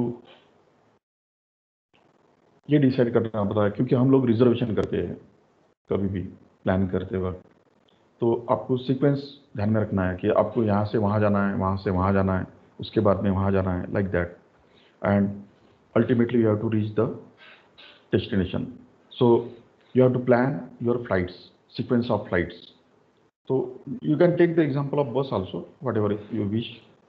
Speaker 1: ये डिसाइड करना पड़ता है, क्योंकि हम लोग रिजर्वेशन करते हैं कभी भी प्लान करते वक्त. तो आपको सीक्वेंस ध्यान में रखना है कि आपको यहाँ से वहाँ जाना है, वहाँ से वहाँ जाना है, उसके बाद में वहाँ जाना है, like that. And ultimately you have to reach the destination. So you have to plan your flights, sequence of flights. So you can take the example of bus also, whatever you wish.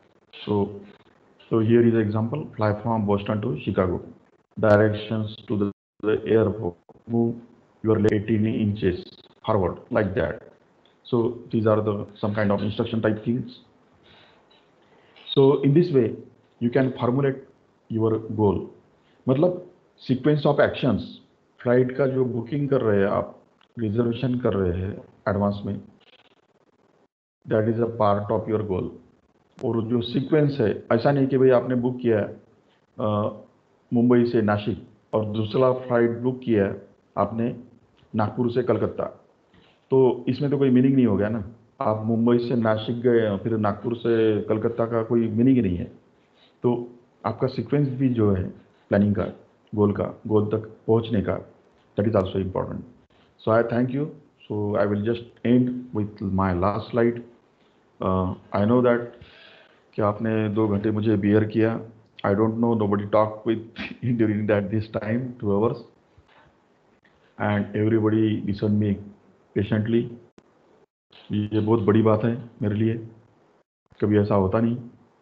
Speaker 1: So here is the example: fly from Boston to Chicago. Directions to the airport. Move your leg 18 inches forward, like that. So these are some kind of instruction type things. So in this way you can formulate your goal. मतलब sequence of actions. Flight का जो booking कर रहे हैं आप, reservation कर रहे हैं एडवांस में, that is a part of your goal. और जो सीक्वेंस है, ऐसा नहीं कि भाई आपने बुक किया है मुंबई से नासिक और दूसरा फ्लाइट बुक किया है आपने नागपुर से कलकत्ता, तो इसमें तो कोई मीनिंग नहीं हो गया ना. आप मुंबई से नासिक गए फिर नागपुर से कलकत्ता का कोई मीनिंग ही नहीं है. तो आपका सीक्वेंस भी जो है प्लानिंग का, गोल तक पहुंचने का, that is also important. So I thank you. So I will just end with my last slide. I know that कि आपने 2 घंटे मुझे बियर किया. I don't know, nobody talk with during that this time 2 hours, and everybody listen me patiently. ये बहुत बड़ी बात है मेरे लिए, कभी ऐसा होता नहीं.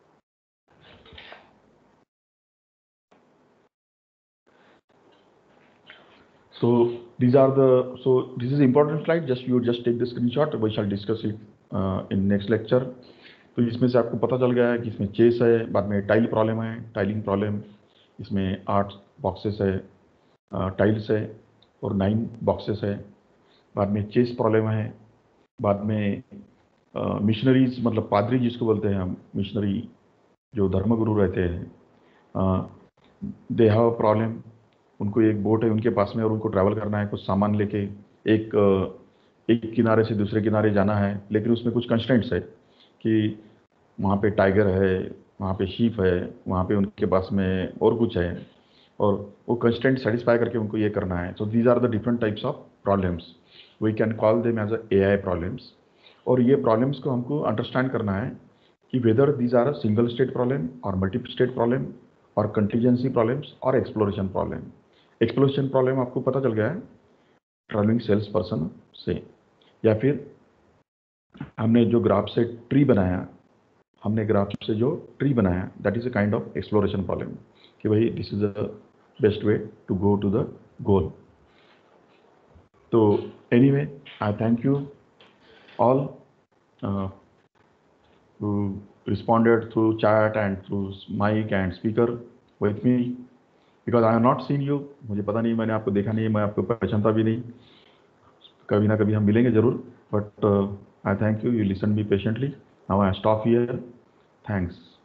Speaker 1: So these are the, so this is important slide, just take the screenshot. We shall discuss it in next lecture. तो इसमें से आपको पता चल गया है कि इसमें चेस है, बाद में टाइल प्रॉब्लम है, टाइलिंग प्रॉब्लम, इसमें 8 बॉक्सेस है, टाइल्स है, और 9 बॉक्सेस है. बाद में चेस प्रॉब्लम है. बाद में मिशनरीज, मतलब पादरी जिसको बोलते हैं हम, मिशनरी जो धर्मगुरु रहते हैं, दे हैव प्रॉब्लम. उनको एक बोट है उनके पास में और उनको ट्रैवल करना है, कुछ सामान लेके एक किनारे से दूसरे किनारे जाना है, लेकिन उसमें कुछ कंस्ट्रेंट्स है कि वहाँ पे टाइगर है, वहाँ पे शीप है, वहाँ पे उनके पास में और कुछ है, और वो कंस्ट्रेंट सेटिस्फाई करके उनको ये करना है. So these are the different types of problems. We can call them as AI problems. और ये प्रॉब्लम्स को हमको अंडरस्टैंड करना है कि whether these are a single state problem और मल्टीपल स्टेट प्रॉब्लम और कंटीजेंसी प्रॉब्लम्स और एक्सप्लोरेशन प्रॉब्लम. एक्सप्लोरेशन प्रॉब्लम आपको पता चल गया है ट्रैवलिंग सेल्स पर्सन से, या फिर हमने जो ग्राफ से ट्री बनाया, that is a kind of exploration problem, कि भाई this is the best way to go to the goal. तो anyway, I thank you all who responded through chat and through mic and speaker with me, because I have not seen you. मुझे पता नहीं, मैंने आपको देखा नहीं, मैं आपको पहचानता भी नहीं. कभी ना कभी हम मिलेंगे जरूर, but I thank you. You listened me patiently. Now I stop here. Thanks.